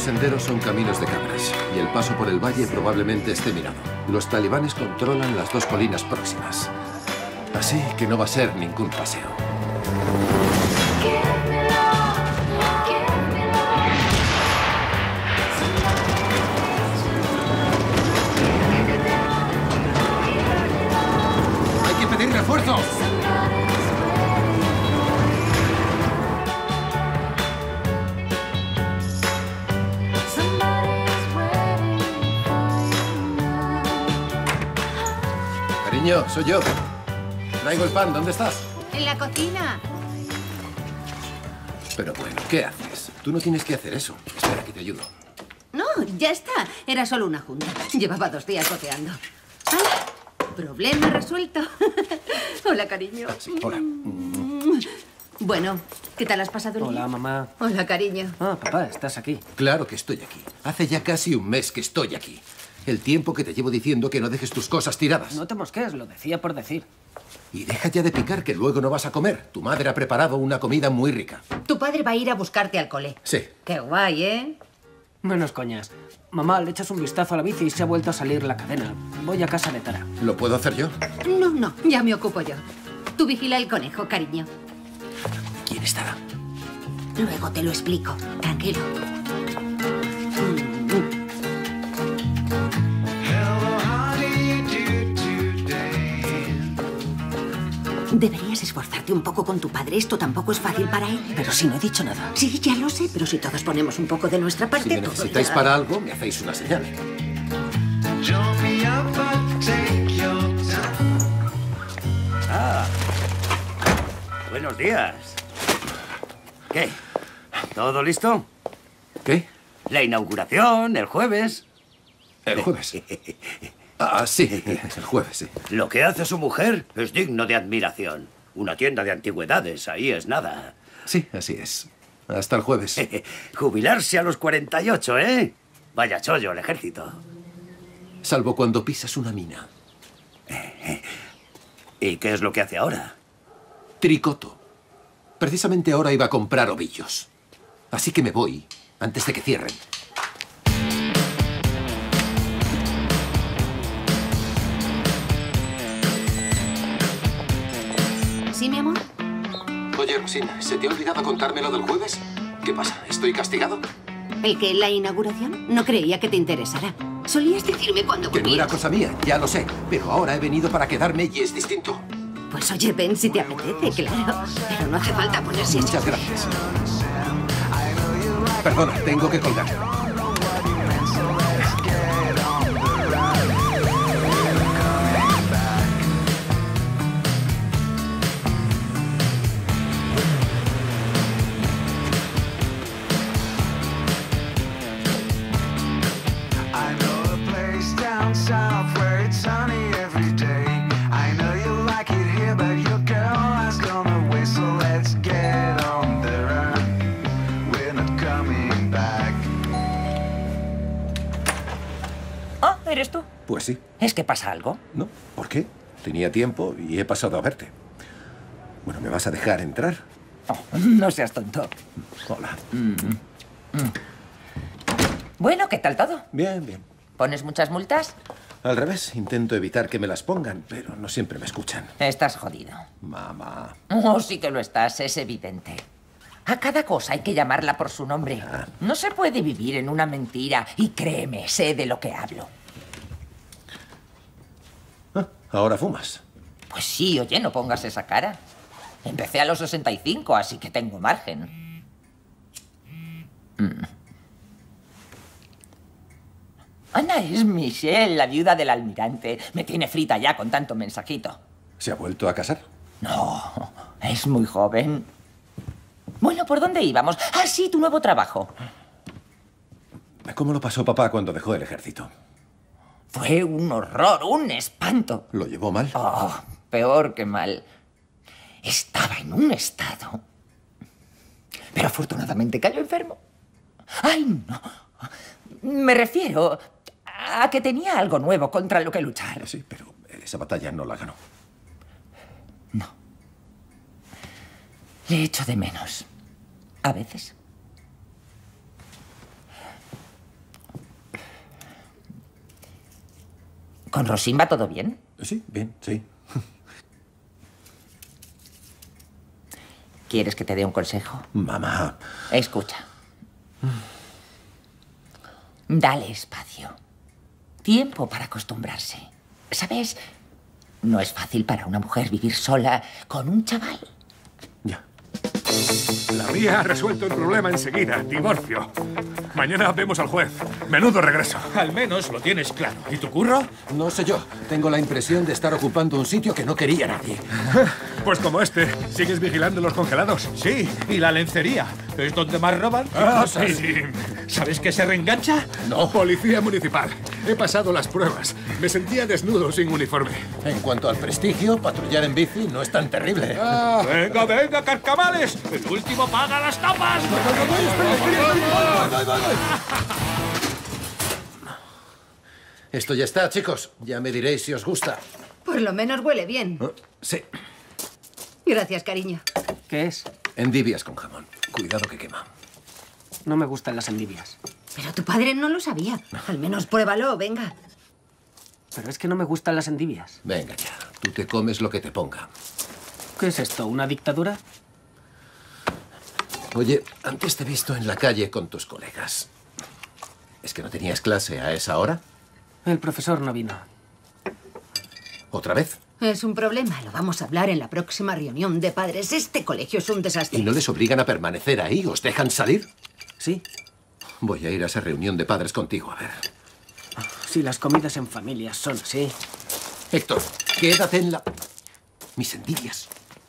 senderos son caminos de cabras y el paso por el valle probablemente esté minado. Los talibanes controlan las 2 colinas próximas. Así que no va a ser ningún paseo. ¡Hay que pedir refuerzos! Cariño, soy yo. Traigo el pan. ¿Dónde estás? En la cocina. Pero bueno, ¿qué haces? Tú no tienes que hacer eso. Espera, que te ayudo. No, ya está. Era solo una junta. Llevaba 2 días goteando. ¡Hala! Problema resuelto. Hola, cariño. Ah, sí, hola. Bueno, ¿qué tal has pasado el día? Hola, mamá. Hola, cariño. Ah, papá, estás aquí. Claro que estoy aquí. Hace ya casi un mes que estoy aquí. El tiempo que te llevo diciendo que no dejes tus cosas tiradas. No te mosques, lo decía por decir. Y deja ya de picar, que luego no vas a comer. Tu madre ha preparado una comida muy rica. Tu padre va a ir a buscarte al cole. Sí. Qué guay, ¿eh? Menos coñas. Mamá, le echas un vistazo a la bici y se ha vuelto a salir la cadena. Voy a casa de Tara. ¿Lo puedo hacer yo? No, ya me ocupo yo. Tú vigila el conejo, cariño. ¿Quién estará? Luego te lo explico. Tranquilo. Deberías esforzarte un poco con tu padre. Esto tampoco es fácil para él. Pero si no he dicho nada. Sí, ya lo sé, pero si todos ponemos un poco de nuestra parte... Si me todo necesitáis irá. para algo, me hacéis una señal. Ah. Buenos días. ¿Qué? ¿Todo listo? ¿Qué? La inauguración, el jueves. El jueves. Ah, sí, el jueves, sí. Lo que hace su mujer es digno de admiración. Una tienda de antigüedades, ahí es nada. Sí, así es. Hasta el jueves. Jubilarse a los 48, ¿eh? Vaya chollo el ejército. Salvo cuando pisas una mina. ¿Y qué es lo que hace ahora? Tricoto. Precisamente ahora iba a comprar ovillos. Así que me voy antes de que cierren. ¿Sí, mi amor? Oye, Rosina, ¿se te ha olvidado contarme lo del jueves? ¿Qué pasa? ¿Estoy castigado? ¿El que la inauguración? No creía que te interesara. Solías decirme cuando Que no era volvías. cosa mía, ya lo sé. Pero ahora he venido para quedarme y es distinto. Pues oye, ven si te apetece, claro. Pero no hace falta ponerse... Muchas gracias. Perdona, tengo que colgar. I know a place down south where it's sunny every day. I know you like it here, but your girl has gone away. So let's get on the run. We're not coming back. Ah, ¿eres tú? Pues sí. ¿Es que pasa algo? ¿No? ¿Por qué? Tenía tiempo y he pasado a verte. Bueno, ¿me vas a dejar entrar? Oh, no seas tonto. Hola. Bueno, ¿qué tal todo? Bien, bien. ¿Pones muchas multas? Al revés, intento evitar que me las pongan, pero no siempre me escuchan. Estás jodido. Mamá. Oh, sí que lo estás, es evidente. A cada cosa hay que llamarla por su nombre. No se puede vivir en una mentira. Y créeme, sé de lo que hablo. Ah, ahora fumas. Pues sí, oye, no pongas esa cara. Empecé a los 65, así que tengo margen. Ana es Michelle, la viuda del almirante. Me tiene frita ya con tanto mensajito. ¿Se ha vuelto a casar? No, es muy joven. Bueno, ¿por dónde íbamos? Ah, sí, tu nuevo trabajo. ¿Cómo lo pasó papá cuando dejó el ejército? Fue un horror, un espanto. ¿Lo llevó mal? Oh, peor que mal. Estaba en un estado. Pero afortunadamente cayó enfermo. ¡Ay, no! Me refiero a que tenía algo nuevo contra lo que luchar. Sí, pero esa batalla no la ganó. No. Le echo de menos. A veces. ¿Con Rosín va todo bien? Sí, bien, sí. ¿Quieres que te dé un consejo? Mamá. Escucha. Dale espacio. Tiempo para acostumbrarse. ¿Sabes? No es fácil para una mujer vivir sola con un chaval. Ya. La mía ha resuelto el problema enseguida. Divorcio. Mañana vemos al juez. Menudo regreso. Al menos lo tienes claro. ¿Y tu curro? No sé yo. Tengo la impresión de estar ocupando un sitio que no quería nadie. Pues como este. ¿Sigues vigilando los congelados? Sí, y la lencería. ¿Es donde más roban? Ah, sí. ¿Sabes qué se reengancha? No. Policía municipal. He pasado las pruebas. Me sentía desnudo sin uniforme. En cuanto al prestigio, patrullar en bici no es tan terrible. ¡Venga, venga, carcamales! ¡El último paga las tapas! Esto ya está, chicos. Ya me diréis si os gusta. Por lo menos huele bien. Sí. Gracias, cariño. ¿Qué es? Endivias con jamón. Cuidado que quema. No me gustan las endivias. Pero tu padre no lo sabía. Al menos pruébalo, venga. Pero es que no me gustan las endivias. Venga ya. Tú te comes lo que te ponga. ¿Qué es esto? ¿Una dictadura? Oye, antes te he visto en la calle con tus colegas. ¿Es que no tenías clase a esa hora? El profesor no vino. ¿Otra vez? Es un problema. Lo vamos a hablar en la próxima reunión de padres. Este colegio es un desastre. ¿Y no les obligan a permanecer ahí? ¿Os dejan salir? Sí. Voy a ir a esa reunión de padres contigo, a ver. Si las comidas en familia son así. Héctor, quédate en la... Mis endivias.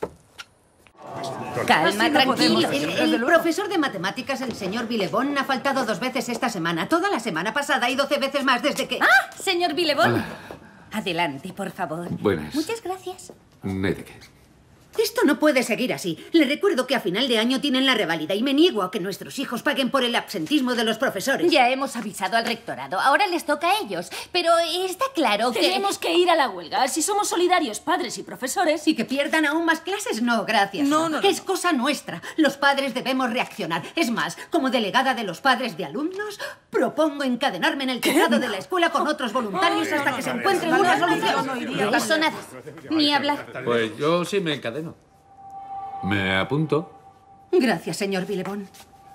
Calma, tranquilo. El profesor de matemáticas, el señor Villebón, ha faltado 2 veces esta semana. Toda la semana pasada y 12 veces más desde que... ¡Ah! Señor Villebón. Adelante, por favor. Buenas. Muchas gracias. No hay de qué. Esto no puede seguir así. Le recuerdo que a final de año tienen la reválida y me niego a que nuestros hijos paguen por el absentismo de los profesores. Ya hemos avisado al rectorado. Ahora les toca a ellos. Pero está claro que... Tenemos que ir a la huelga. Si somos solidarios, padres y profesores... ¿Y que pierdan aún más clases? No, gracias. No. Es cosa nuestra. Los padres debemos reaccionar. Es más, como delegada de los padres de alumnos, propongo encadenarme en el tejado de la escuela con otros voluntarios hasta que se encuentre una solución. Eso nada. Ni hablar. Pues yo sí me encadeno. ¿Me apunto? Gracias, señor Villebón.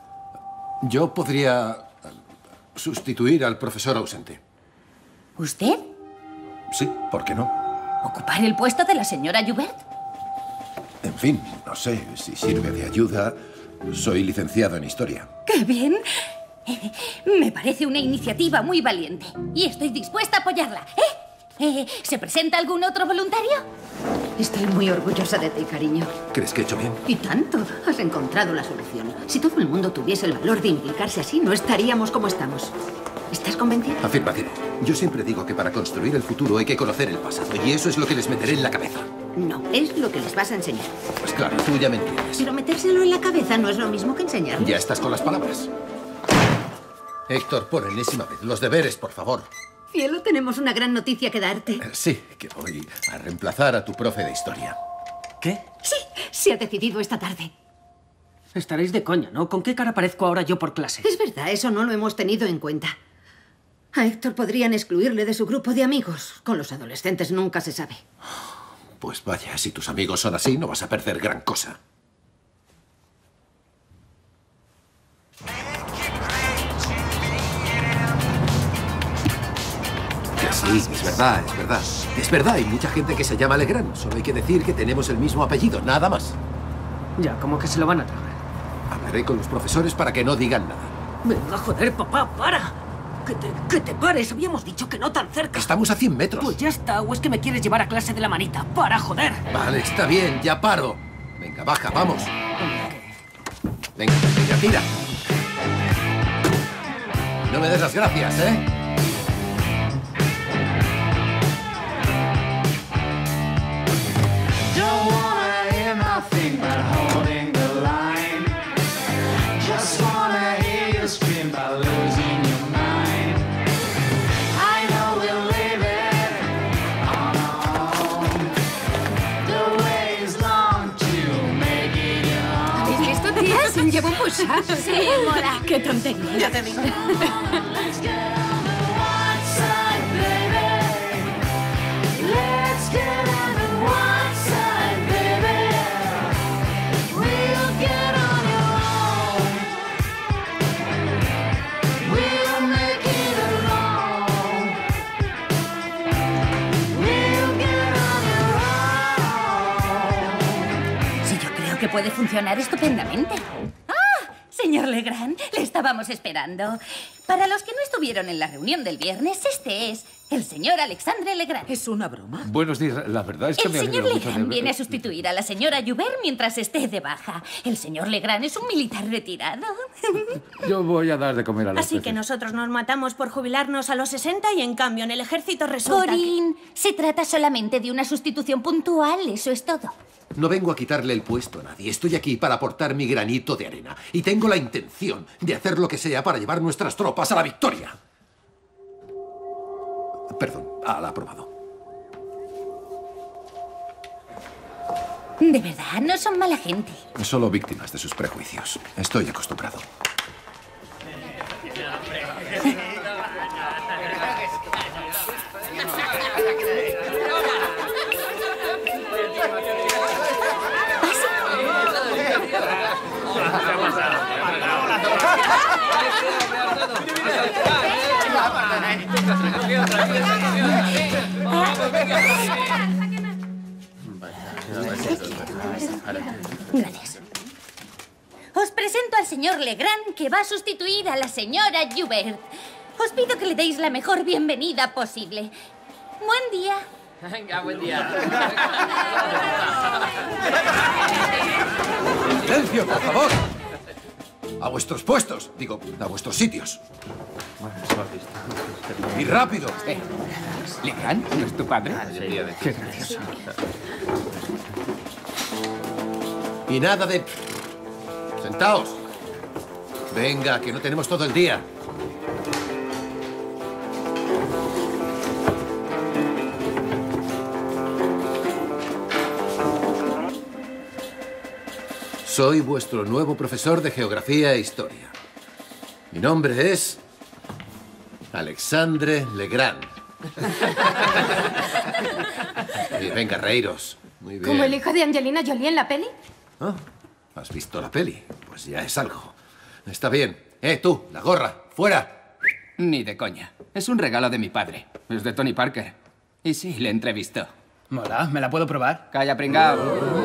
Yo podría sustituir al profesor ausente. ¿Usted? Sí, ¿por qué no? ¿Ocupar el puesto de la señora Joubert? En fin, no sé si sirve de ayuda. Soy licenciado en historia. ¡Qué bien! Me parece una iniciativa muy valiente. Y estoy dispuesta a apoyarla. ¿Se presenta algún otro voluntario? Estoy muy orgullosa de ti, cariño. ¿Crees que he hecho bien? Y tanto. Has encontrado la solución. Si todo el mundo tuviese el valor de implicarse así, no estaríamos como estamos. ¿Estás convencido? Afirmativo. Yo siempre digo que para construir el futuro hay que conocer el pasado. Y eso es lo que les meteré en la cabeza. No, es lo que les vas a enseñar. Pues claro, tú ya me entiendes. Pero metérselo en la cabeza no es lo mismo que enseñarlo. Ya estás con las palabras. Héctor, por enésima vez, los deberes, por favor. Cielo, tenemos una gran noticia que darte. Sí, que voy a reemplazar a tu profe de historia. ¿Qué? Sí, se ha decidido esta tarde. Estaréis de coña, ¿no? ¿Con qué cara aparezco ahora yo por clase? Es verdad, eso no lo hemos tenido en cuenta. A Héctor podrían excluirle de su grupo de amigos. Con los adolescentes nunca se sabe. Pues vaya, si tus amigos son así, no vas a perder gran cosa. Sí, es verdad, es verdad. Es verdad, hay mucha gente que se llama Legrand. Solo hay que decir que tenemos el mismo apellido, nada más. Ya, como que se lo van a tragar. Hablaré con los profesores para que no digan nada. Venga, joder, papá, para. Que te pares. Habíamos dicho que no tan cerca. Estamos a 100 metros. Pues ya está. ¿O es que me quieres llevar a clase de la manita? ¡Para, joder! Vale, está bien, ya paro. Venga, baja, vamos. Venga, tira. No me des las gracias, ¿eh? ¿Habéis visto, tías? Llevo un push-up. Sí, mola. Qué tontería. Ya te digo. que puede funcionar estupendamente. ¡Ah! Señor Legrand, le estábamos esperando. Para los que no estuvieron en la reunión del viernes, este es el señor Alexandre Legrand. ¿Es una broma? Buenos días. La verdad es que El me señor alegro mucho Legrand de... viene a sustituir a la señora Joubert mientras esté de baja. El señor Legrand es un militar retirado. Yo voy a dar de comer a los Así que peces. nosotros nos matamos por jubilarnos a los 60 y en cambio en el ejército resulta Corín, se trata solamente de una sustitución puntual, eso es todo. No vengo a quitarle el puesto a nadie. Estoy aquí para aportar mi granito de arena. Y tengo la intención de hacer lo que sea para llevar nuestras tropas a la victoria. Perdón, al aprobado. De verdad, no son mala gente. Solo víctimas de sus prejuicios. Estoy acostumbrado. Gracias. Os presento al señor Legrand, que va a sustituir a la señora Joubert. Os pido que le deis la mejor bienvenida posible. Buen día. Venga, buen día. ¡Silencio, por favor! A vuestros puestos. Digo, a vuestros sitios. ¡Y rápido! ¿Legrand? ¿No es tu padre? Qué gracioso. Y nada de... Sentaos. Venga, que no tenemos todo el día. Soy vuestro nuevo profesor de Geografía e Historia. Mi nombre es... Alexandre Legrand. Y venga, reíros. Muy bien. ¿Como el hijo de Angelina Jolie en la peli? Ah, ¿has visto la peli? Pues ya es algo. Está bien. Tú, la gorra, fuera. Ni de coña. Es un regalo de mi padre. Es de Tony Parker. Y sí, le entrevistó. Mola, ¿me la puedo probar? Calla, pringao.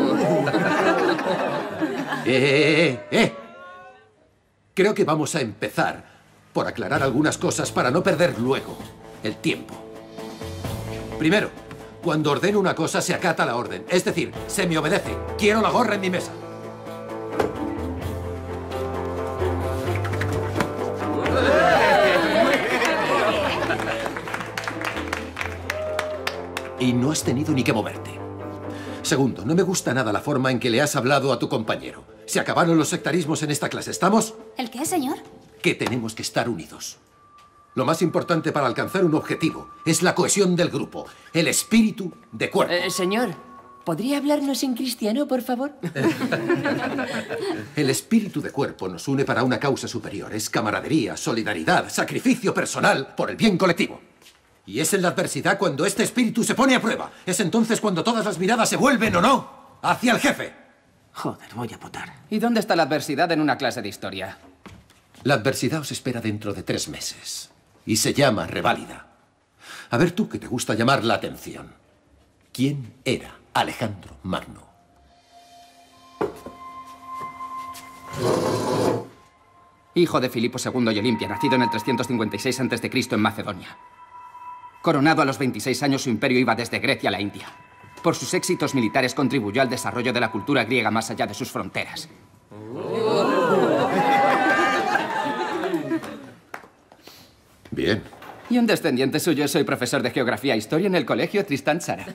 Creo que vamos a empezar por aclarar algunas cosas para no perder luego el tiempo. Primero, cuando ordeno una cosa se acata la orden. Es decir, se me obedece. Quiero la gorra en mi mesa. Y no has tenido ni que moverte. Segundo, no me gusta nada la forma en que le has hablado a tu compañero. Se acabaron los sectarismos en esta clase. ¿Estamos? ¿El qué, señor? Que tenemos que estar unidos. Lo más importante para alcanzar un objetivo es la cohesión del grupo, el espíritu de cuerpo. Señor, ¿podría hablarnos en cristiano, por favor? El espíritu de cuerpo nos une para una causa superior. Es camaradería, solidaridad, sacrificio personal por el bien colectivo. Y es en la adversidad cuando este espíritu se pone a prueba. Es entonces cuando todas las miradas se vuelven, ¿o no?, hacia el jefe. Joder, voy a votar. ¿Y dónde está la adversidad en una clase de historia? La adversidad os espera dentro de 3 meses. Y se llama reválida. A ver tú, que te gusta llamar la atención. ¿Quién era Alejandro Magno? Hijo de Filipo II y Olimpia, nacido en el 356 a.C. en Macedonia. Coronado a los 26 años, su imperio iba desde Grecia a la India. Por sus éxitos militares contribuyó al desarrollo de la cultura griega más allá de sus fronteras. Bien. Y un descendiente suyo, soy profesor de Geografía e Historia en el colegio Tristán Tzara.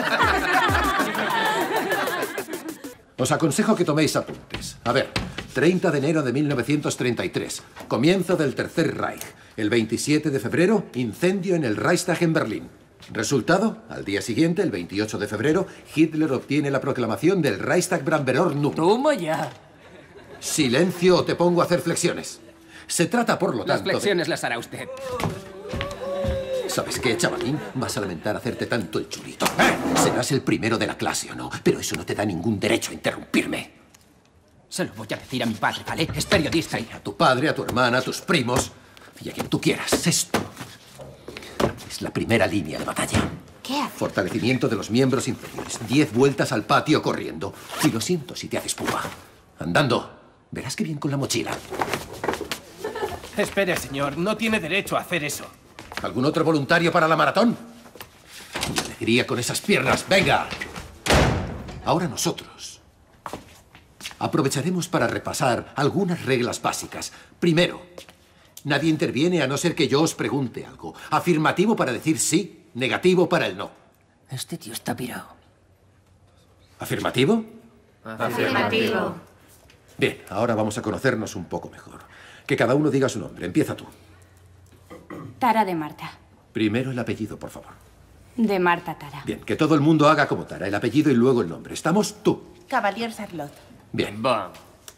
Os aconsejo que toméis apuntes. A ver, 30 de enero de 1933, comienzo del Tercer Reich. El 27 de febrero, incendio en el Reichstag en Berlín. Resultado, al día siguiente, el 28 de febrero, Hitler obtiene la proclamación del Reichstag Brandenburg. ¡Toma ya! Silencio o te pongo a hacer flexiones. Se trata, por lo tanto... Las flexiones las hará usted. ¿Sabes qué, chavalín? Vas a lamentar hacerte tanto el chulito. Serás el primero de la clase o no, pero eso no te da ningún derecho a interrumpirme. Se lo voy a decir a mi padre, ¿vale? Es periodista. Sí, a tu padre, a tu hermana, a tus primos y a quien tú quieras. Esto es la primera línea de batalla. ¿Qué ¿Qué hace? Fortalecimiento de los miembros inferiores. 10 vueltas al patio corriendo. Y lo siento si te haces púa. Andando. Verás qué bien con la mochila. Espere, señor. No tiene derecho a hacer eso. ¿Algún otro voluntario para la maratón? ¡Qué alegría con esas piernas! ¡Venga! Ahora nosotros aprovecharemos para repasar algunas reglas básicas. Primero, nadie interviene a no ser que yo os pregunte algo. Afirmativo para decir sí, negativo para el no. Este tío está pirado. ¿Afirmativo? Afirmativo. Bien, ahora vamos a conocernos un poco mejor. Que cada uno diga su nombre. Empieza tú. Tara de Marta. Primero el apellido, por favor. De Marta Tara. Bien, que todo el mundo haga como Tara, el apellido y luego el nombre. ¿Estamos? Tú. Cavalier Charlotte. Bien. Bond.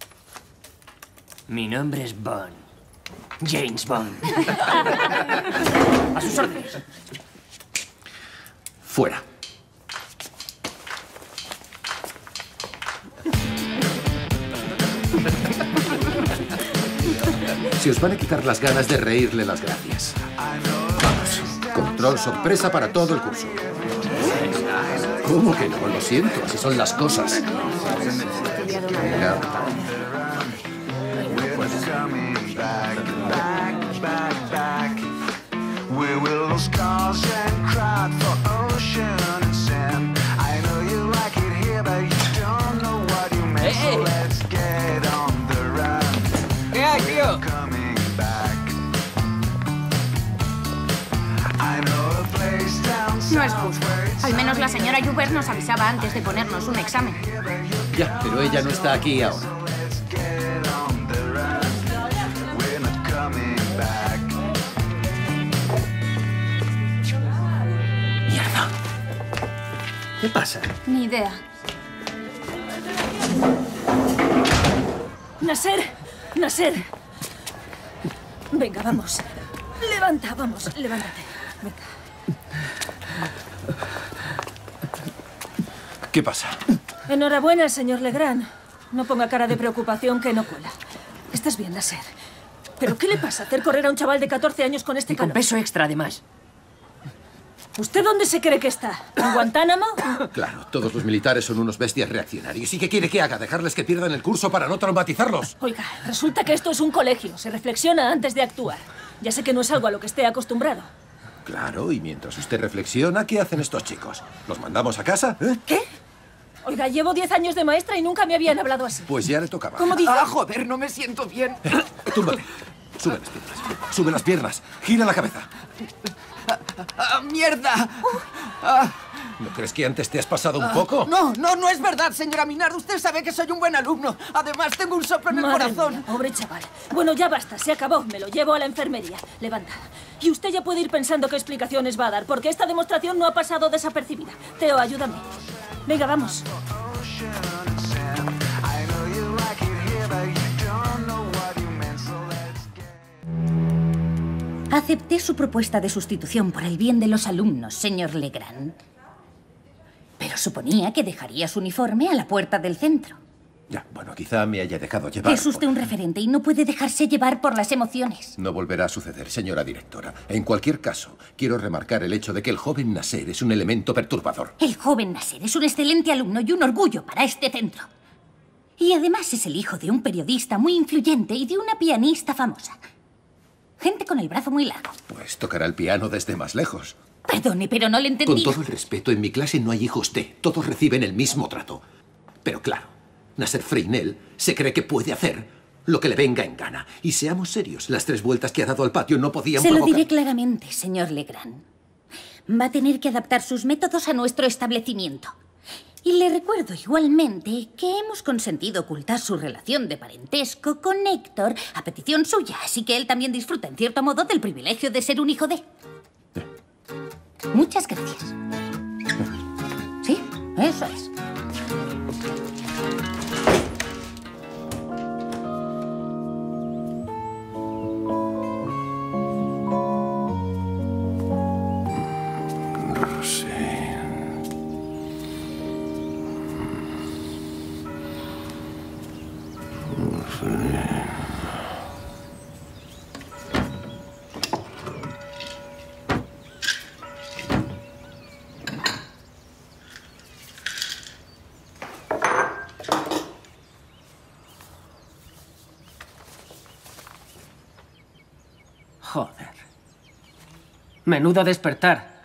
Mi nombre es Bond. James Bond. A sus órdenes. Fuera. Si os van a quitar las ganas de reírle las gracias. Vamos. Control sorpresa para todo el curso. ¿Cómo que no? Lo siento, así son las cosas. Venga. ¿Qué hay, tío? No es justo. Al menos la señora Joubert nos avisaba antes de ponernos un examen. Ya, pero ella no está aquí ahora. Mierda. ¿Qué pasa? Ni idea. Nasser, Nasser. Venga, vamos. Levanta, vamos, levántate. Venga. ¿Qué pasa? Enhorabuena, señor Legrand. No ponga cara de preocupación que no cuela. Estás bien, Nasser. ¿Pero qué le pasa hacer correr a un chaval de 14 años con este Y con calor? peso extra, además. ¿Usted dónde se cree que está? ¿En Guantánamo? Claro, todos los militares son unos bestias reaccionarios. ¿Y qué quiere que haga? ¿Dejarles que pierdan el curso para no traumatizarlos? Oiga, resulta que esto es un colegio. Se reflexiona antes de actuar. Ya sé que no es algo a lo que esté acostumbrado. Claro, y mientras usted reflexiona, ¿qué hacen estos chicos? ¿Los mandamos a casa? ¿Eh? ¿Qué? Oiga, llevo 10 años de maestra y nunca me habían hablado así. Pues ya le tocaba. ¿Cómo dice? Ah, joder, no me siento bien. Túmbate. Sube las piernas. Sube las piernas. Gira la cabeza. ¡Mierda! ¿No crees que antes te has pasado un poco? No es verdad, señora Minard. Usted sabe que soy un buen alumno. Además, tengo un soplo en el Madre corazón. mía, pobre chaval. Bueno, ya basta, se acabó. Me lo llevo a la enfermería. Levanta. Y usted ya puede ir pensando qué explicaciones va a dar, porque esta demostración no ha pasado desapercibida. Teo, ayúdame. Venga, vamos. Acepté su propuesta de sustitución por el bien de los alumnos, señor Legrand. Pero suponía que dejaría su uniforme a la puerta del centro. Ya, bueno, quizá me haya dejado llevar. Es usted un referente y no puede dejarse llevar por las emociones. No volverá a suceder, señora directora. En cualquier caso, quiero remarcar el hecho de que el joven Nasser es un elemento perturbador. El joven Nasser es un excelente alumno y un orgullo para este centro. Y además es el hijo de un periodista muy influyente y de una pianista famosa. Gente con el brazo muy largo. Pues tocará el piano desde más lejos. Perdone, pero no le entendí. Con todo el respeto, en mi clase no hay hijos de. Todos reciben el mismo trato. Pero claro, Nasser Freinel se cree que puede hacer lo que le venga en gana. Y seamos serios, las 3 vueltas que ha dado al patio no podían Se lo provocar... diré claramente, señor Legrand. Va a tener que adaptar sus métodos a nuestro establecimiento. Y le recuerdo igualmente que hemos consentido ocultar su relación de parentesco con Héctor a petición suya, así que él también disfruta en cierto modo del privilegio de ser un hijo de... Muchas gracias. Sí, eso es. No sé. Menudo despertar.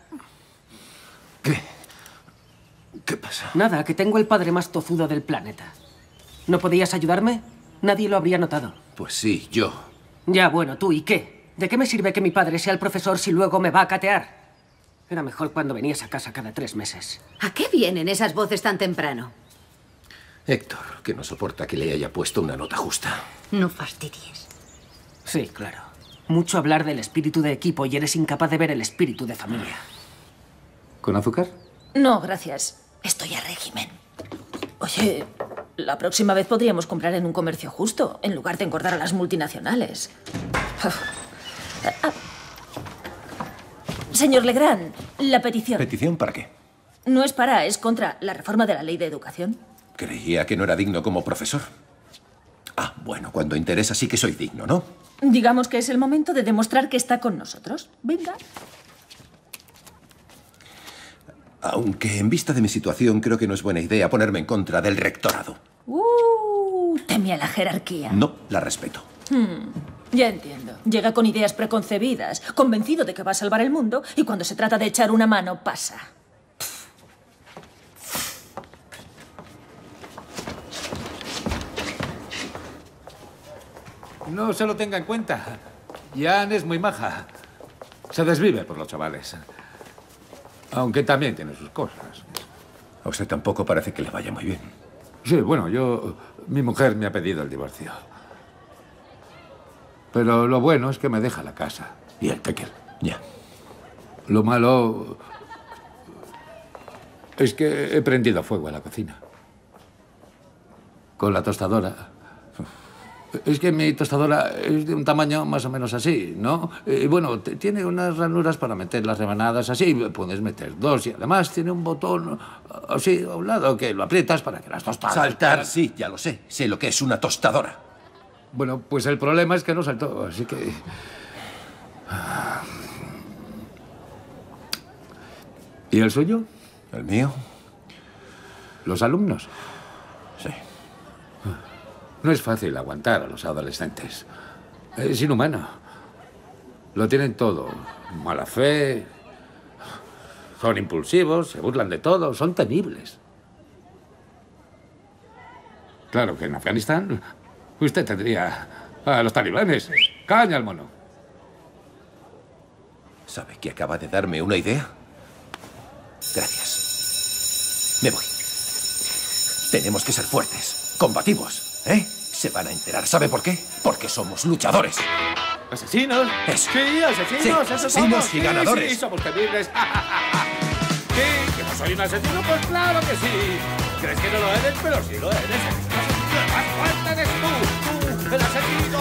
¿Qué pasa? Nada, que tengo el padre más tozudo del planeta. ¿No podías ayudarme? Nadie lo habría notado. Pues sí, yo. Ya, bueno, ¿tú y qué? ¿De qué me sirve que mi padre sea el profesor si luego me va a catear? Era mejor cuando venías a casa cada 3 meses. ¿A qué vienen esas voces tan temprano? Héctor, que no soporta que le haya puesto una nota justa. No fastidies. Sí, claro. Mucho hablar del espíritu de equipo y eres incapaz de ver el espíritu de familia. ¿Con azúcar? No, gracias. Estoy a régimen. Oye, la próxima vez podríamos comprar en un comercio justo, en lugar de engordar a las multinacionales. Señor Legrand, la petición. ¿Petición para qué? No es para, es contra la reforma de la ley de educación. Creía que no era digno como profesor. Ah, bueno, cuando interesa sí que soy digno, ¿no? Digamos que es el momento de demostrar que está con nosotros. Venga. Aunque en vista de mi situación creo que no es buena idea ponerme en contra del rectorado. Teme a la jerarquía. No, la respeto. Ya entiendo. Llega con ideas preconcebidas, convencido de que va a salvar el mundo, y cuando se trata de echar una mano, pasa. No se lo tenga en cuenta. Jan es muy maja. Se desvive por los chavales. Aunque también tiene sus cosas. A usted tampoco parece que le vaya muy bien. Sí, bueno, mi mujer me ha pedido el divorcio. Pero lo bueno es que me deja la casa. Y el tekel. Ya. Lo malo es que he prendido fuego a la cocina. Con la tostadora. Es que mi tostadora es de un tamaño más o menos así, ¿no? Y bueno, tiene unas ranuras para meter las rebanadas así. Puedes meter 2 y además tiene un botón así a un lado que lo aprietas para que las tostadas... Saltar, sí, ya lo sé. Sé lo que es una tostadora. Bueno, pues el problema es que no saltó, así que... ¿Y el suyo? ¿El mío? ¿Los alumnos? Sí. No es fácil aguantar a los adolescentes. Es inhumano. Lo tienen todo. Mala fe. Son impulsivos, se burlan de todo, son temibles. Claro que en Afganistán usted tendría a los talibanes. Caña al mono. ¿Sabe que acaba de darme una idea? Gracias. Me voy. Tenemos que ser fuertes, combativos. Se van a enterar. ¿Sabe por qué? Porque somos luchadores. ¿Asesinos? Eso. Sí, asesinos. Sí, Eso asesinos somos. y ganadores. Sí, somos temibles. Sí, que no soy un asesino, pues claro que sí. ¿Crees que no lo eres? Pero sí lo eres. El más fuerte eres tú, el asesino.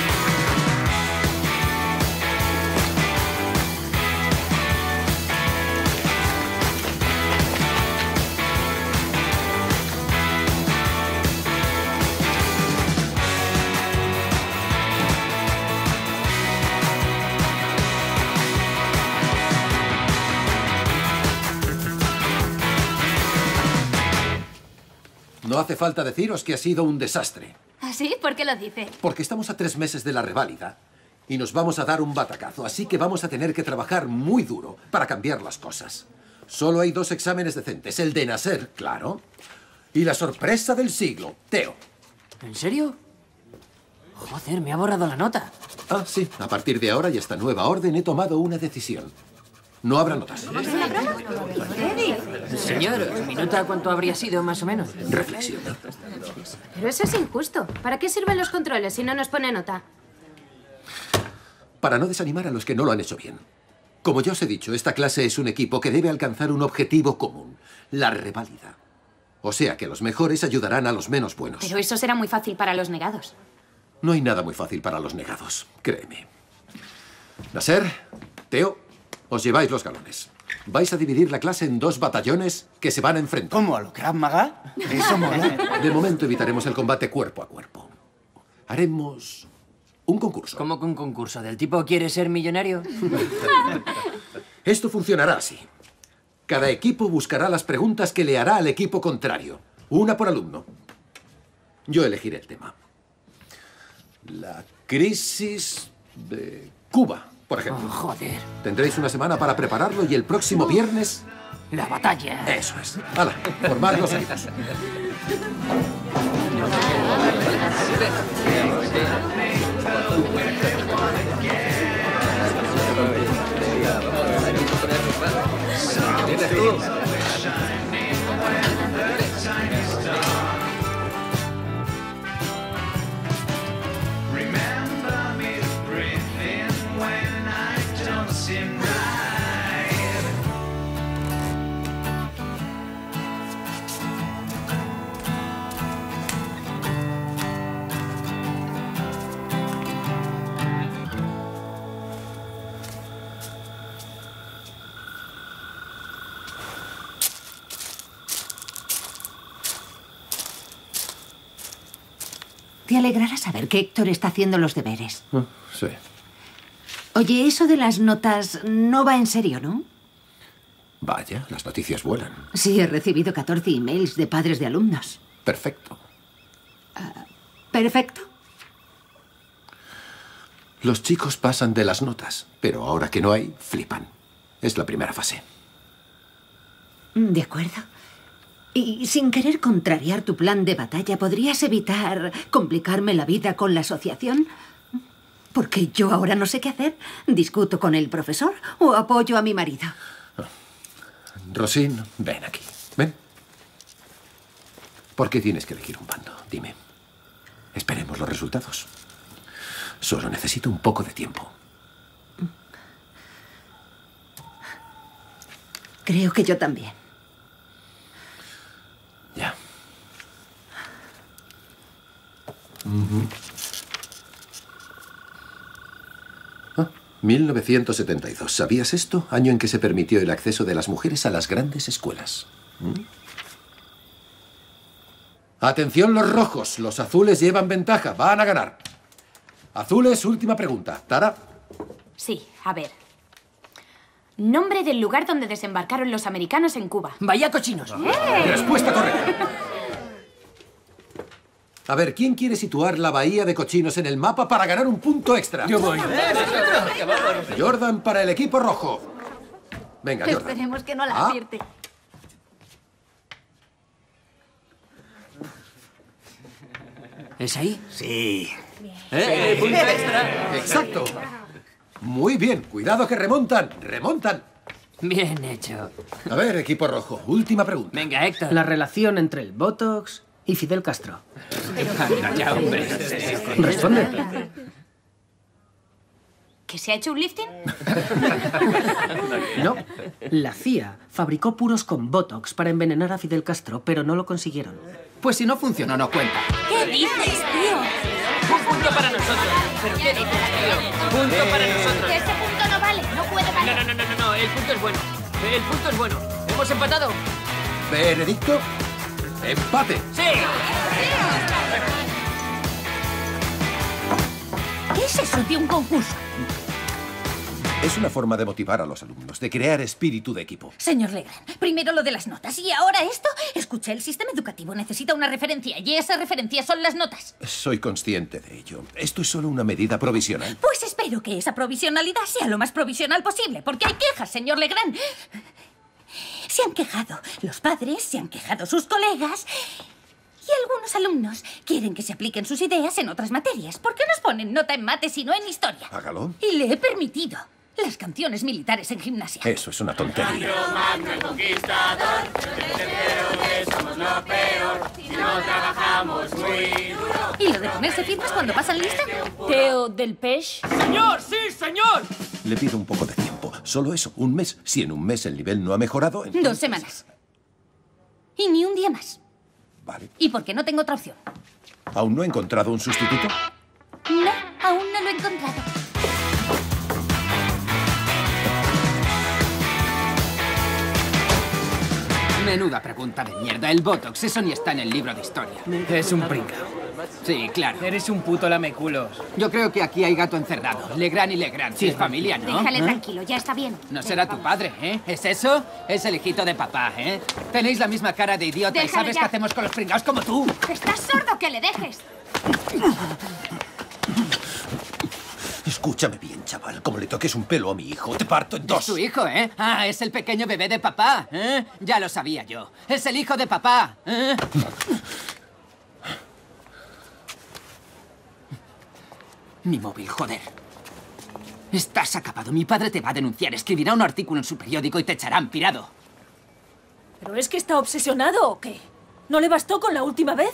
No hace falta deciros que ha sido un desastre. ¿Ah, sí? ¿Por qué lo dice? Porque estamos a 3 meses de la reválida y nos vamos a dar un batacazo, así que vamos a tener que trabajar muy duro para cambiar las cosas. Solo hay 2 exámenes decentes, el de Nasser, claro, y la sorpresa del siglo, Teo. ¿En serio? Joder, me ha borrado la nota. Ah, sí. A partir de ahora y esta nueva orden he tomado una decisión. No habrá notas. Señor, ¿mi nota cuánto habría sido, más o menos? Reflexiona. Pero eso es injusto. ¿Para qué sirven los controles si no nos pone nota? Para no desanimar a los que no lo han hecho bien. Como ya os he dicho, esta clase es un equipo que debe alcanzar un objetivo común, la reválida. O sea que los mejores ayudarán a los menos buenos. Pero eso será muy fácil para los negados. No hay nada muy fácil para los negados, créeme. Nasser, Teo, os lleváis los galones. Vais a dividir la clase en 2 batallones que se van a enfrentar. ¿Cómo? ¿A lo Krav Maga? Eso mola. De momento evitaremos el combate cuerpo a cuerpo. Haremos un concurso. ¿Cómo que un concurso? ¿Del tipo quiere ser millonario? Esto funcionará así. Cada equipo buscará las preguntas que le hará al equipo contrario. Una por alumno. Yo elegiré el tema. La crisis de Cuba. por ejemplo. Oh, joder. Tendréis una semana para prepararlo y el próximo viernes... La batalla. Eso es. ¡Hala! Formad los equipos. Remember me breathing when I don't seem right. Te alegrará saber que Héctor está haciendo los deberes. Sí. Oye, eso de las notas no va en serio, ¿no? Vaya, las noticias vuelan. Sí, he recibido 14 emails de padres de alumnos. Perfecto. Perfecto. Los chicos pasan de las notas, pero ahora que no hay, flipan. Es la primera fase. De acuerdo. Y sin querer contrariar tu plan de batalla, ¿podrías evitar complicarme la vida con la asociación? Porque yo ahora no sé qué hacer. ¿Discuto con el profesor o apoyo a mi marido? Rosine, ven aquí. Ven. ¿Por qué tienes que elegir un bando? Dime. Esperemos los resultados. Solo necesito un poco de tiempo. Creo que yo también. Ya. 1972. ¿Sabías esto? Año en que se permitió el acceso de las mujeres a las grandes escuelas. Atención los rojos. Los azules llevan ventaja. Van a ganar. Azules, última pregunta. Tara. Sí, a ver. Nombre del lugar donde desembarcaron los americanos en Cuba. Vaya cochinos. Respuesta correcta. A ver, ¿quién quiere situar la bahía de Cochinos en el mapa para ganar un punto extra? Yo voy. Jordan para el equipo rojo. Venga, Jordan. Esperemos que no la acierte. ¿Es ahí? Sí. Punto extra. Exacto. Muy bien. Cuidado que remontan. Remontan. Bien hecho. A ver, equipo rojo. Última pregunta. Venga, Héctor. La relación entre el Botox y Fidel Castro. Anda ya, hombre. Responde. ¿Que se ha hecho un lifting? No. La CIA fabricó puros con Botox para envenenar a Fidel Castro, pero no lo consiguieron. Pues si no funcionó, no cuenta. ¿Qué dices, tío? Un punto para nosotros. ¿Pero qué dices, tío? Punto para nosotros. Que ese punto no vale, no puede valer. No, el punto es bueno. El punto es bueno. ¿Hemos empatado? Veredicto. Empate. ¡Sí! ¿Qué es eso de un concurso? Es una forma de motivar a los alumnos, de crear espíritu de equipo. Señor Legrand, primero lo de las notas y ahora esto. Escuche, el sistema educativo necesita una referencia y esa referencia son las notas. Soy consciente de ello. Esto es solo una medida provisional. Pues espero que esa provisionalidad sea lo más provisional posible, porque hay quejas, señor Legrand. Se han quejado los padres, se han quejado sus colegas y algunos alumnos quieren que se apliquen sus ideas en otras materias. ¿Por qué nos ponen nota en mate si no en historia? Hágalo. Y le he permitido las canciones militares en gimnasia. Eso es una tontería. Magno el conquistador, el que somos lo peor, si no trabajamos muy duro. ¿Y lo de ponerse firmes cuando pasan lista? Teo del Pech. ¡Señor, sí, señor! Le pido un poco de tiempo. Solo eso, un mes. Si en un mes el nivel no ha mejorado... entonces- 2 semanas. Y ni un día más. Vale. ¿Y por qué no tengo otra opción? ¿Aún no he encontrado un sustituto? No, aún no lo he encontrado. Menuda pregunta de mierda. El Botox, eso ni está en el libro de historia. Es un pringao. Sí, claro. Eres un puto lameculos. Yo creo que aquí hay gato encerrado. Legrand y Legrand. Sí, es familia, ¿no? Déjale ¿Eh? tranquilo, ya está bien. No será tu padre, ¿eh? ¿Es eso? Es el hijito de papá, ¿eh? Tenéis la misma cara de idiota y Déjale sabes ya. qué hacemos con los pringaos como tú. ¿Estás sordo? Que le dejes. Escúchame bien, chaval. Como le toques un pelo a mi hijo, te parto en dos. Es tu hijo, ¿eh? Ah, es el pequeño bebé de papá, ¿eh? Ya lo sabía yo. Es el hijo de papá, ¿eh? Mi móvil, joder. Estás acabado. Mi padre te va a denunciar. Escribirá un artículo en su periódico y te echarán pirado. ¿Pero es que está obsesionado o qué? ¿No le bastó con la última vez?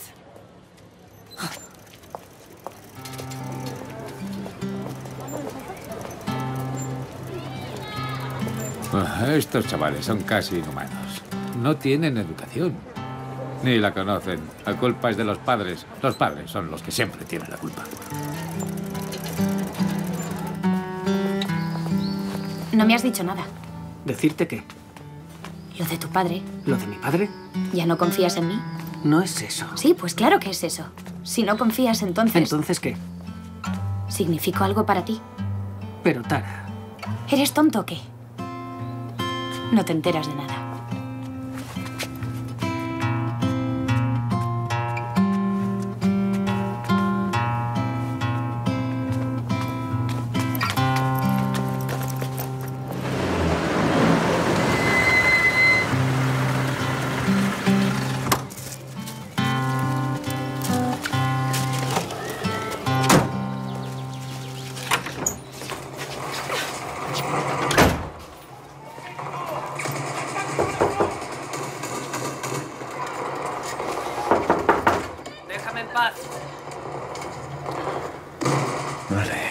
Estos chavales son casi inhumanos. No tienen educación. Ni la conocen. La culpa es de los padres. Los padres son los que siempre tienen la culpa. No me has dicho nada. ¿Decirte qué? Lo de tu padre. ¿Lo de mi padre? ¿Ya no confías en mí? No es eso. Sí, pues claro que es eso. Si no confías, entonces... ¿Entonces qué? ¿Significo algo para ti? Pero, Tara... ¿Eres tonto o qué? No te enteras de nada. Déjame en paz. Vale.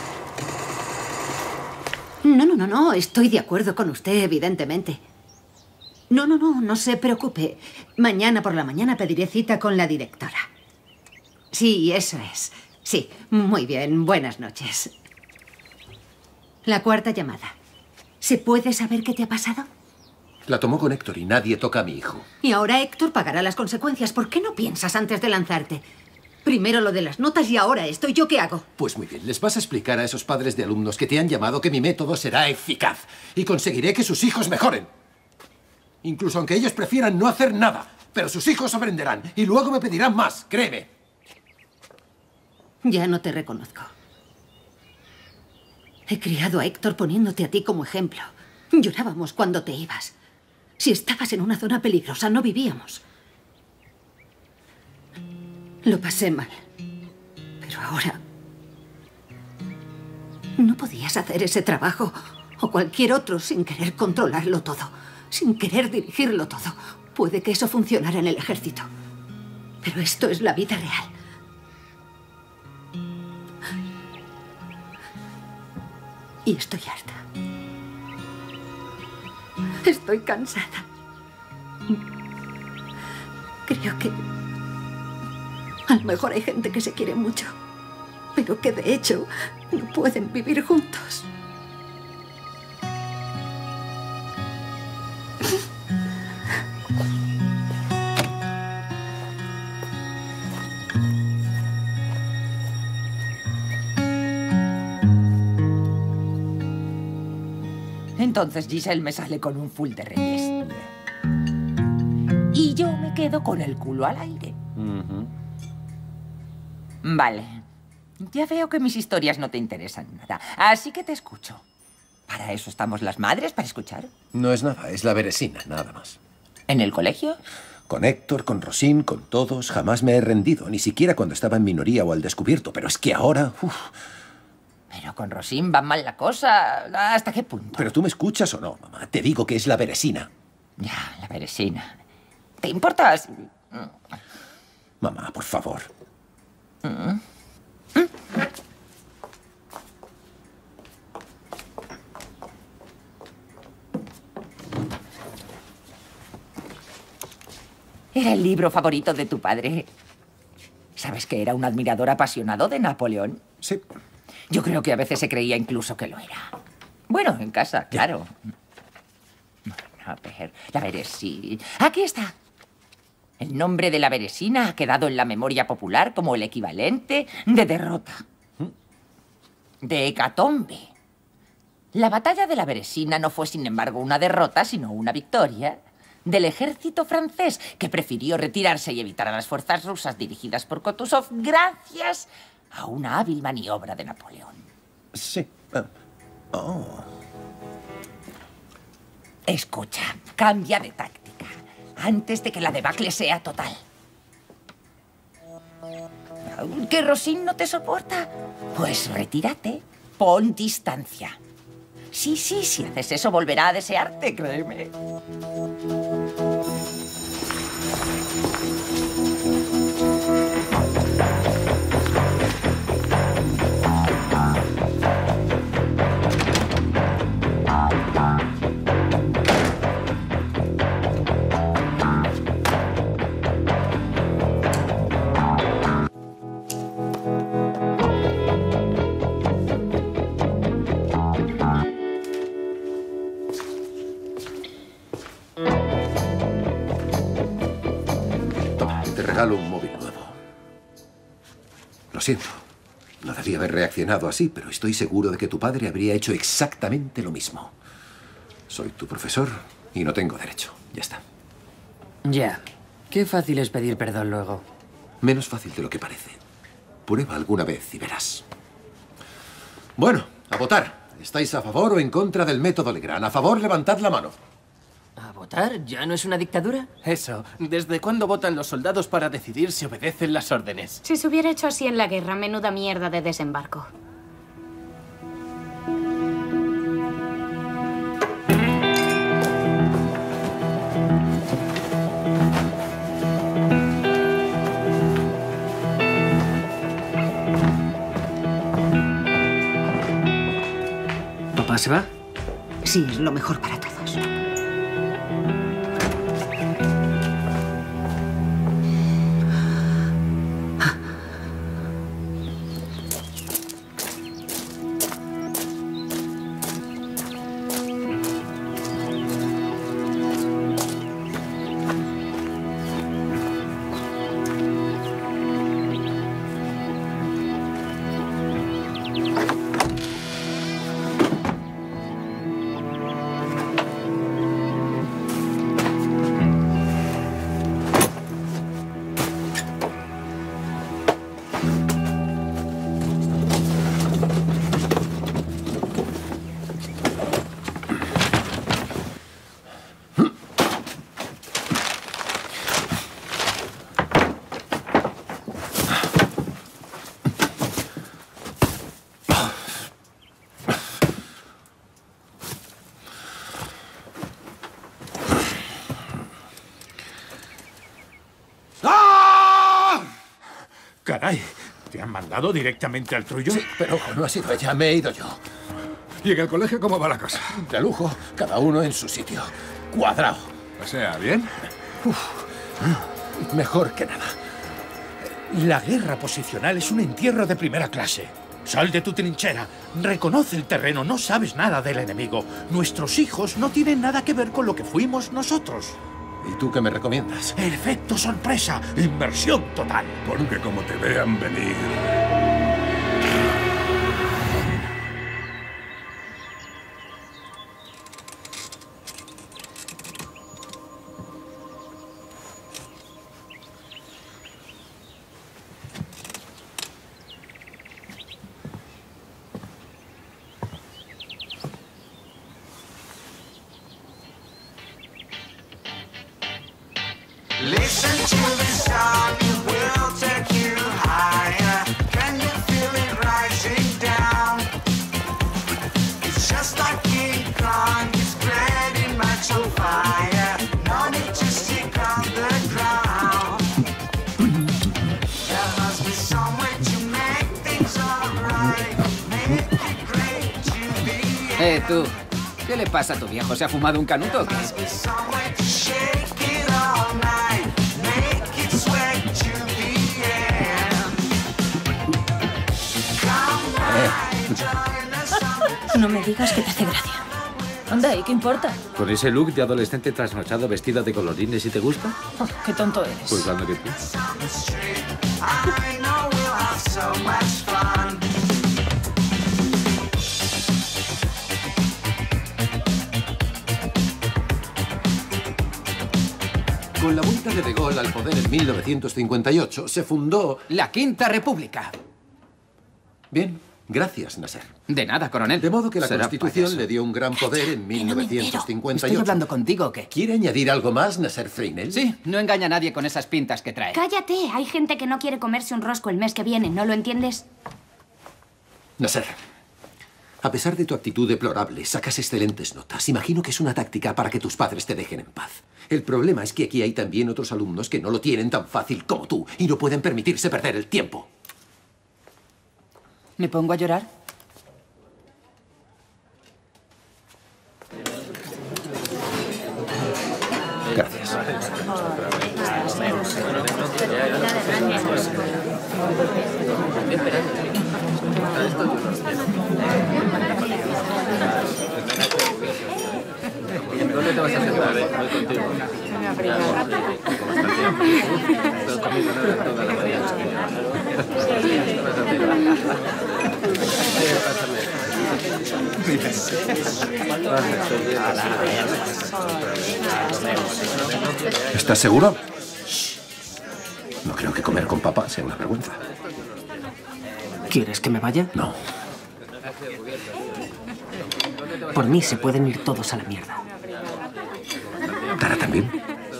No, estoy de acuerdo con usted, evidentemente. No se preocupe. Mañana por la mañana pediré cita con la directora. Sí, eso es. Sí, muy bien. Buenas noches. La cuarta llamada. ¿Se puede saber qué te ha pasado? La tomó con Héctor y nadie toca a mi hijo. Y ahora Héctor pagará las consecuencias. ¿Por qué no piensas antes de lanzarte? Primero lo de las notas y ahora esto. ¿Yo qué hago? Pues muy bien, les vas a explicar a esos padres de alumnos que te han llamado que mi método será eficaz y conseguiré que sus hijos mejoren. Incluso aunque ellos prefieran no hacer nada, pero sus hijos aprenderán y luego me pedirán más, créeme. Ya no te reconozco. He criado a Héctor poniéndote a ti como ejemplo. Llorábamos cuando te ibas. Si estabas en una zona peligrosa, no vivíamos. Lo pasé mal. Pero ahora... No podías hacer ese trabajo o cualquier otro sin querer controlarlo todo, sin querer dirigirlo todo. Puede que eso funcionara en el ejército. Pero esto es la vida real. Y estoy harta. Estoy cansada. Creo que... A lo mejor hay gente que se quiere mucho, pero que de hecho no pueden vivir juntos. Entonces Giselle me sale con un full de reyes. Y yo me quedo con el culo al aire. Vale. Ya veo que mis historias no te interesan nada. Así que te escucho. ¿Para eso estamos las madres, para escuchar? No es nada, es la beresina, nada más. ¿En el colegio? Con Héctor, con Rosín, con todos, jamás me he rendido, ni siquiera cuando estaba en minoría o al descubierto. Pero es que ahora... Pero con Rosín va mal la cosa. ¿Hasta qué punto? ¿Pero tú me escuchas o no, mamá? Te digo que es la beresina. Ya, la beresina. ¿Te importa? Mamá, por favor. Era el libro favorito de tu padre. ¿Sabes que era un admirador apasionado de Napoleón? Sí. Yo creo que a veces se creía incluso que lo era. Bueno, en casa, claro. A ver, la beresina. Aquí está. El nombre de la beresina ha quedado en la memoria popular como el equivalente de derrota. De hecatombe. La batalla de la beresina no fue, sin embargo, una derrota, sino una victoria del ejército francés, que prefirió retirarse y evitar a las fuerzas rusas dirigidas por Kutuzov gracias a una hábil maniobra de Napoleón. Sí. Oh. Escucha, cambia de táctica antes de que la debacle sea total. ¿Que Rosín no te soporta? Pues retírate, pon distancia. Sí, si haces eso volverá a desearte, créeme. Te regalo un móvil nuevo. Lo siento. No debía haber reaccionado así, pero estoy seguro de que tu padre habría hecho exactamente lo mismo. Soy tu profesor y no tengo derecho. Ya está. Ya. Qué fácil es pedir perdón luego. Menos fácil de lo que parece. Prueba alguna vez y verás. Bueno, a votar. ¿Estáis a favor o en contra del método Legrand? A favor, levantad la mano. ¿A votar? ¿Ya no es una dictadura? Eso. ¿Desde cuándo votan los soldados para decidir si obedecen las órdenes? Si se hubiera hecho así en la guerra, menuda mierda de desembarco. ¿Papá se va? Sí, es lo mejor para todos. Caray, ¿te han mandado directamente al trullo? Sí, pero ojo, no ha sido ella, me he ido yo. ¿Y en el colegio cómo va la cosa? De lujo, cada uno en su sitio. Cuadrado. O sea, ¿bien? Mejor que nada. La guerra posicional es un entierro de primera clase. Sal de tu trinchera, reconoce el terreno, no sabes nada del enemigo. Nuestros hijos no tienen nada que ver con lo que fuimos nosotros. ¿Y tú qué me recomiendas? Efecto sorpresa, inversión total. Porque como te vean venir... Listen to the song, it will take you higher. Can you feel it rising down? It's just like King Kong, it's spreading much of fire. No need to stick on the ground. There must be some way to make things alright. Make it great to be Tú, ¿qué le pasa a tu viejo? ¿Se ha fumado un canuto o qué? some way to shake it all night. Make it sweat to the end. Come on, join us on No me digas que te hace gracia. Anda, ¿y qué importa? ¿Con ese look de adolescente trasnochado vestida de colorines y te gusta? Oh, qué tonto eres. Pues dando que tú. the street. I know we'll have so much fun. Con la vuelta de Gaulle al poder en 1958, se fundó... La Quinta República. Bien, Gracias, Nasser. De nada, coronel. De modo que la Será Constitución payaso. le dio un gran poder en 1958. ¿Estoy hablando contigo o qué? ¿Quiere añadir algo más, Nasser Freinel? Sí, no engaña a nadie con esas pintas que trae. Cállate, hay gente que no quiere comerse un rosco el mes que viene, ¿no lo entiendes? Nasser, a pesar de tu actitud deplorable, sacas excelentes notas. Imagino que es una táctica para que tus padres te dejen en paz. El problema es que aquí hay también otros alumnos que no lo tienen tan fácil como tú y no pueden permitirse perder el tiempo. ¿Me pongo a llorar? Gracias. ¿Dónde te vas a sentar? Voy contigo. ¿Estás seguro? No creo que comer con papá sea una vergüenza. ¿Quieres que me vaya? No. Por mí se pueden ir todos a la mierda. ¿Tara también?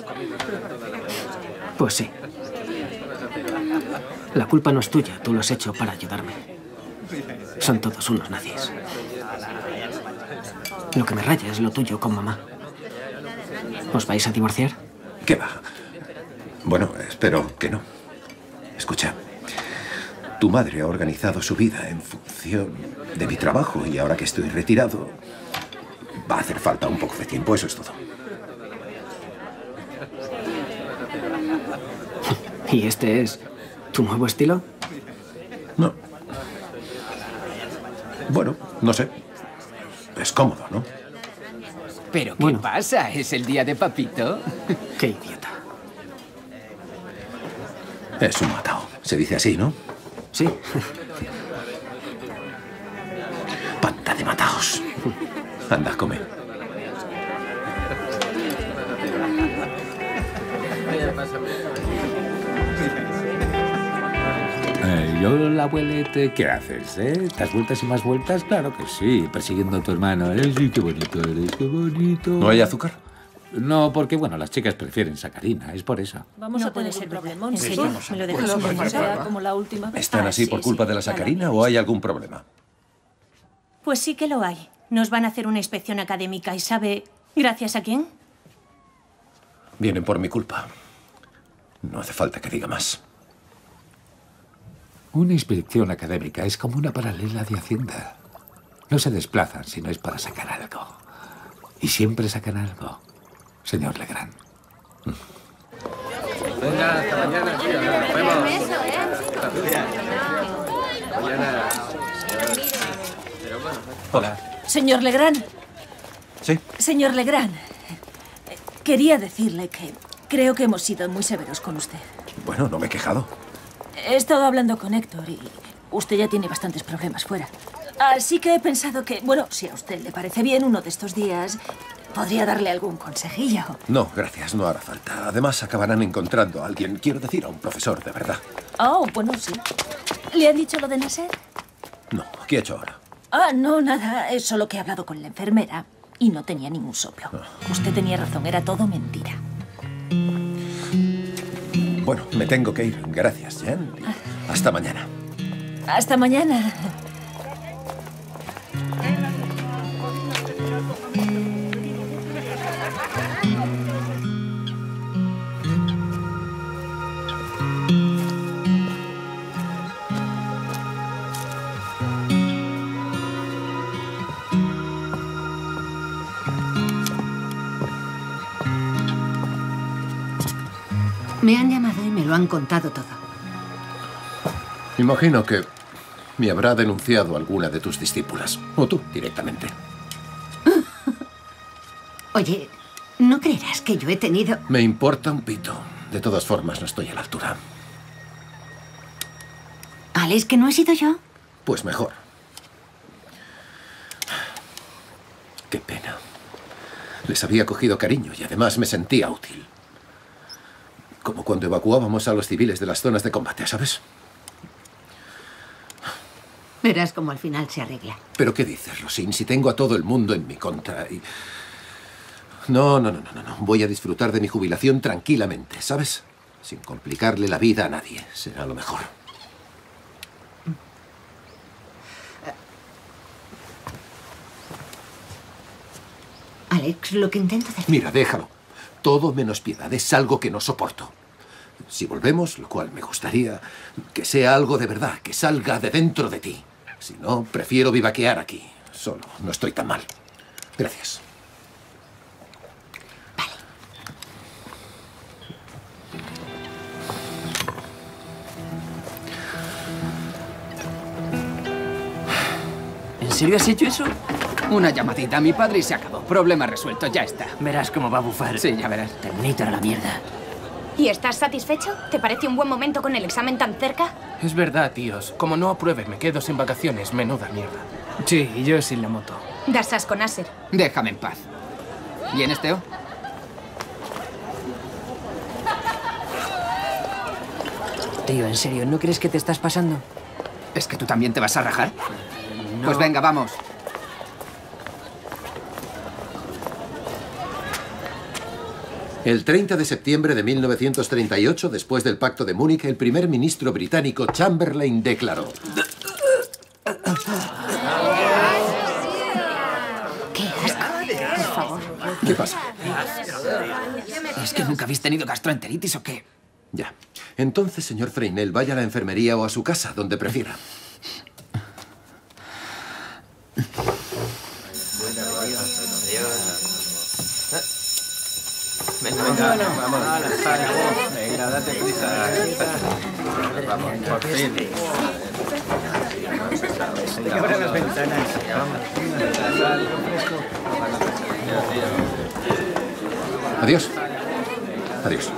Pues sí. La culpa no es tuya, tú lo has hecho para ayudarme. Son todos unos nazis. Lo que me raya es lo tuyo con mamá. ¿Os vais a divorciar? ¿Qué va? Bueno, espero que no. Escucha, tu madre ha organizado su vida en función de mi trabajo y ahora que estoy retirado, va a hacer falta un poco de tiempo, eso es todo. ¿Y este es tu nuevo estilo? No. Bueno, no sé. Es cómodo, ¿no? ¿Pero qué pasa? ¿Es el día de papito? Qué idiota. Es un matao. Se dice así, ¿no? Sí. Panda de mataos. Anda, come. Yo, la abuelete, ¿qué haces, ¿Das vueltas y más vueltas? Claro que sí, persiguiendo a tu hermano. Sí, qué bonito eres, qué bonito. ¿No hay azúcar? No, porque, bueno, las chicas prefieren sacarina, es por eso. Vamos a tener ese problemón. ¿En serio? ¿Me lo dejas Pues, como sea, como la última vez? ¿Están así por culpa de la sacarina o hay algún problema? Pues sí que lo hay. Nos van a hacer una inspección académica y ¿sabe gracias a quién? Vienen por mi culpa. No hace falta que diga más. Una inspección académica es como una paralela de Hacienda. No se desplazan si no es para sacar algo. Y siempre sacan algo, señor Legrand. Venga, hasta mañana, tío. Nos vemos. Mañana. Hola. Señor Legrand. Sí. Señor Legrand, quería decirle que creo que hemos sido muy severos con usted. Bueno, no me he quejado. He estado hablando con Héctor y usted ya tiene bastantes problemas fuera. Así que he pensado que, bueno, si a usted le parece bien, uno de estos días podría darle algún consejillo. No, gracias, no hará falta. Además, acabarán encontrando a alguien, quiero decir, a un profesor, de verdad. Oh, bueno, sí. ¿Le han dicho lo de Nasser? No, ¿qué ha hecho ahora? Ah, no, nada. Es solo que he hablado con la enfermera y no tenía ningún soplo. Usted tenía razón, era todo mentira. Bueno, me tengo que ir. Gracias, Jen. Hasta mañana. Hasta mañana. Me han llamado y me lo han contado todo. Imagino que me habrá denunciado alguna de tus discípulas. O tú, directamente. Oye, ¿no creerás que yo he tenido...? Me importa un pito. De todas formas, no estoy a la altura. Alex, ¿que no he sido yo? Pues mejor. Qué pena. Les había cogido cariño y además me sentía útil. Como cuando evacuábamos a los civiles de las zonas de combate, ¿sabes? Verás cómo al final se arregla. ¿Pero qué dices, Rosine? Si tengo a todo el mundo en mi contra y... No. Voy a disfrutar de mi jubilación tranquilamente, ¿sabes? Sin complicarle la vida a nadie. Será lo mejor. Alex, lo que intento hacer... Mira, déjalo. Todo menos piedad es algo que no soporto. Si volvemos, lo cual me gustaría, que sea algo de verdad, que salga de dentro de ti. Si no, prefiero vivaquear aquí. Solo, no estoy tan mal. Gracias. ¿En serio has hecho eso? Una llamadita a mi padre y se acabó. Problema resuelto, ya está. Verás cómo va a bufar. Sí, ya verás. Terminator a la mierda. ¿Y estás satisfecho? ¿Te parece un buen momento con el examen tan cerca? Es verdad, tíos. Como no apruebe, me quedo sin vacaciones. Menuda mierda. Sí, y yo sin la moto. Das asco, Nasser. Déjame en paz. ¿Vienes, Teo? Tío, ¿en serio? ¿No crees que te estás pasando? ¿Es que tú también te vas a rajar? No. Pues venga, vamos. El 30 de septiembre de 1938, después del Pacto de Múnich, el primer ministro británico Chamberlain declaró... ¡Qué asco! Por favor. ¿Qué pasa? ¿Es que nunca habéis tenido gastroenteritis o qué? Ya. Entonces, señor Freinel, vaya a la enfermería o a su casa, donde prefiera. Venga, vamos. Venga, date prisa. Vamos, por fin. Abre las ventanas. Adiós. Adiós.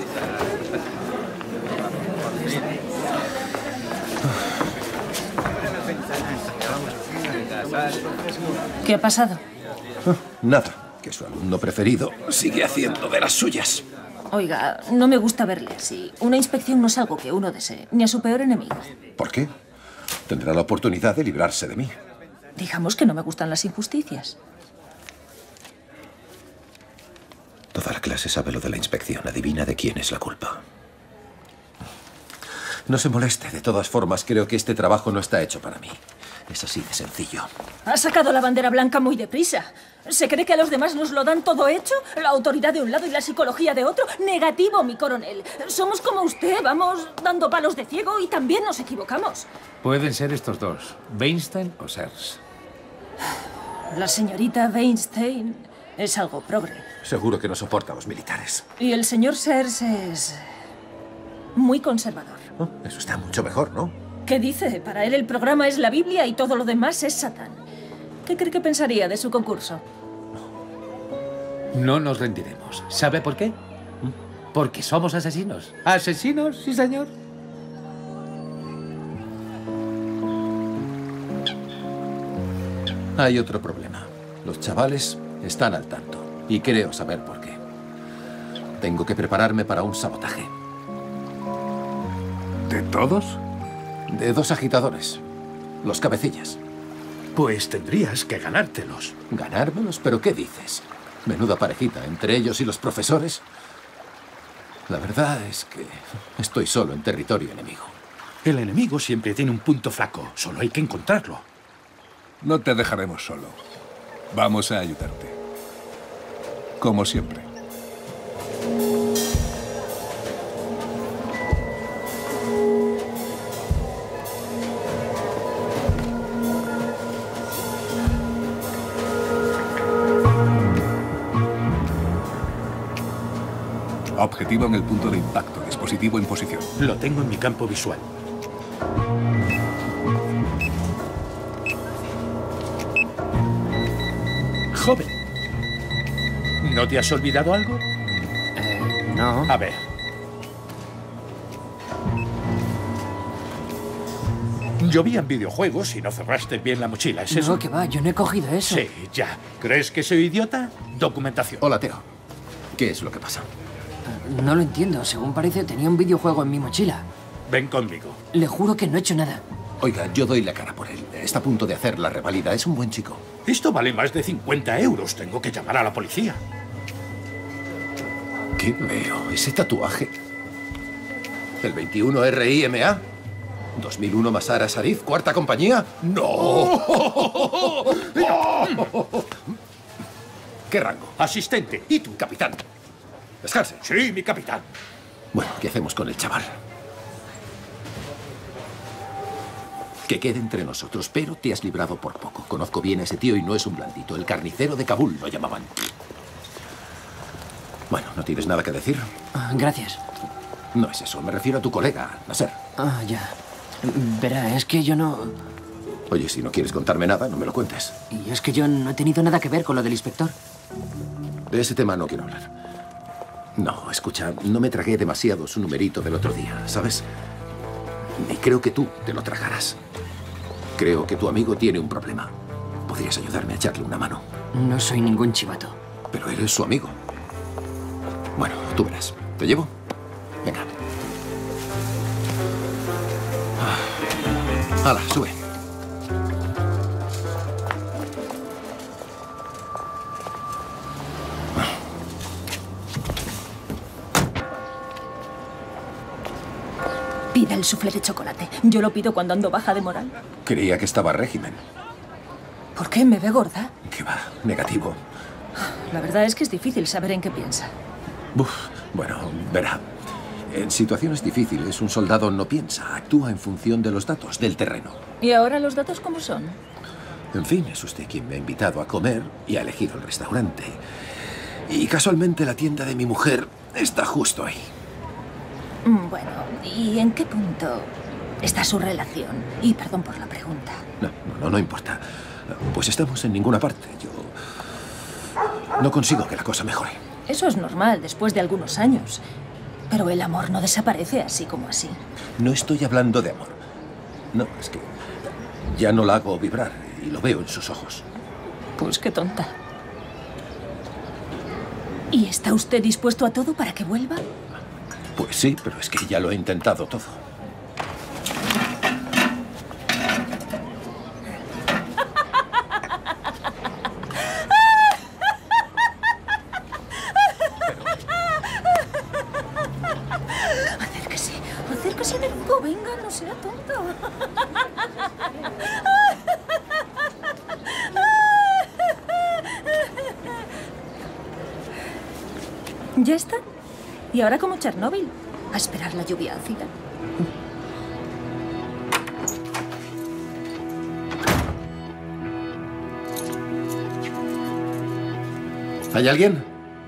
¿Qué ha pasado? Nada. Que su alumno preferido sigue haciendo de las suyas. Oiga, no me gusta verle así. Una inspección no es algo que uno desee, ni a su peor enemigo. ¿Por qué? Tendrá la oportunidad de librarse de mí. Digamos que no me gustan las injusticias. Toda la clase sabe lo de la inspección. Adivina de quién es la culpa. No se moleste. De todas formas, creo que este trabajo no está hecho para mí. Es así de sencillo. Ha sacado la bandera blanca muy deprisa. ¿Se cree que a los demás nos lo dan todo hecho? ¿La autoridad de un lado y la psicología de otro? Negativo, mi coronel. Somos como usted, vamos dando palos de ciego y también nos equivocamos. Pueden ser estos dos, Weinstein o Sears. La señorita Weinstein es algo progre. Seguro que no soporta a los militares. Y el señor Sears es muy conservador. Oh, eso está mucho mejor, ¿no? ¿Qué dice? Para él el programa es la Biblia y todo lo demás es Satán. ¿Qué cree que pensaría de su concurso? No nos rendiremos. ¿Sabe por qué? Porque somos asesinos. ¿Asesinos? Sí, señor. Hay otro problema. Los chavales están al tanto. Y creo saber por qué. Tengo que prepararme para un sabotaje. ¿De todos? De dos agitadores. Los cabecillas. Pues tendrías que ganártelos. ¿Ganármelos? ¿Pero qué dices? Menuda parejita entre ellos y los profesores. La verdad es que estoy solo en territorio enemigo. El enemigo siempre tiene un punto flaco. Solo hay que encontrarlo. No te dejaremos solo. Vamos a ayudarte. Como siempre. Objetivo en el punto de impacto. Dispositivo en posición. Lo tengo en mi campo visual. Joven, ¿no te has olvidado algo? No. A ver. Llovían videojuegos y no cerraste bien la mochila, ¿es eso? No, que va, yo no he cogido eso. Sí, ya. ¿Crees que soy idiota? Documentación. Hola, Teo. ¿Qué es lo que pasa? No lo entiendo. Según parece, tenía un videojuego en mi mochila. Ven conmigo. Le juro que no he hecho nada. Oiga, yo doy la cara por él. Está a punto de hacer la reválida. Es un buen chico. Esto vale más de 50 euros. Tengo que llamar a la policía. ¿Qué veo? Ese tatuaje. ¿El 21 RIMA? ¿2001 Masara Sarif, cuarta compañía? ¡No! ¿Qué rango? Asistente. ¿Y tú? Capitán. Descanse. Sí, mi capitán. Bueno, ¿qué hacemos con el chaval? Que quede entre nosotros, pero te has librado por poco. Conozco bien a ese tío y no es un blandito. El carnicero de Kabul lo llamaban. Bueno, ¿no tienes nada que decir? Gracias. No es eso, me refiero a tu colega, Nasser. Ah, ya. Verá, es que yo no... Oye, si no quieres contarme nada, no me lo cuentes. Y es que yo no he tenido nada que ver con lo del inspector. De ese tema no quiero hablar. No, escucha, no me tragué demasiado su numerito del otro día, ¿sabes? Y creo que tú te lo tragarás. Creo que tu amigo tiene un problema. ¿Podrías ayudarme a echarle una mano? No soy ningún chivato. Pero eres su amigo. Bueno, tú verás. ¿Te llevo? Venga. Hala, sube. Pida el soufflé de chocolate. Yo lo pido cuando ando baja de moral. Creía que estaba régimen. ¿Por qué? ¿Me ve gorda? ¿Qué va? Negativo. La verdad es que es difícil saber en qué piensa. Bueno, verá. En situaciones difíciles, un soldado no piensa, actúa en función de los datos, del terreno. ¿Y ahora los datos cómo son? En fin, es usted quien me ha invitado a comer y ha elegido el restaurante. Y casualmente la tienda de mi mujer está justo ahí. Bueno, ¿y en qué punto está su relación? Y perdón por la pregunta. No importa. Pues estamos en ninguna parte. Yo no consigo que la cosa mejore. Eso es normal después de algunos años. Pero el amor no desaparece así como así. No estoy hablando de amor. No, es que ya no la hago vibrar y lo veo en sus ojos. Pues qué tonta. ¿Y está usted dispuesto a todo para que vuelva? Pues sí, pero es que ya lo he intentado todo. Acérquese de nuevo, venga, no sea tonto. ¿Ya está? Y ahora como Chernóbil, a esperar la lluvia ácida. ¿Hay alguien?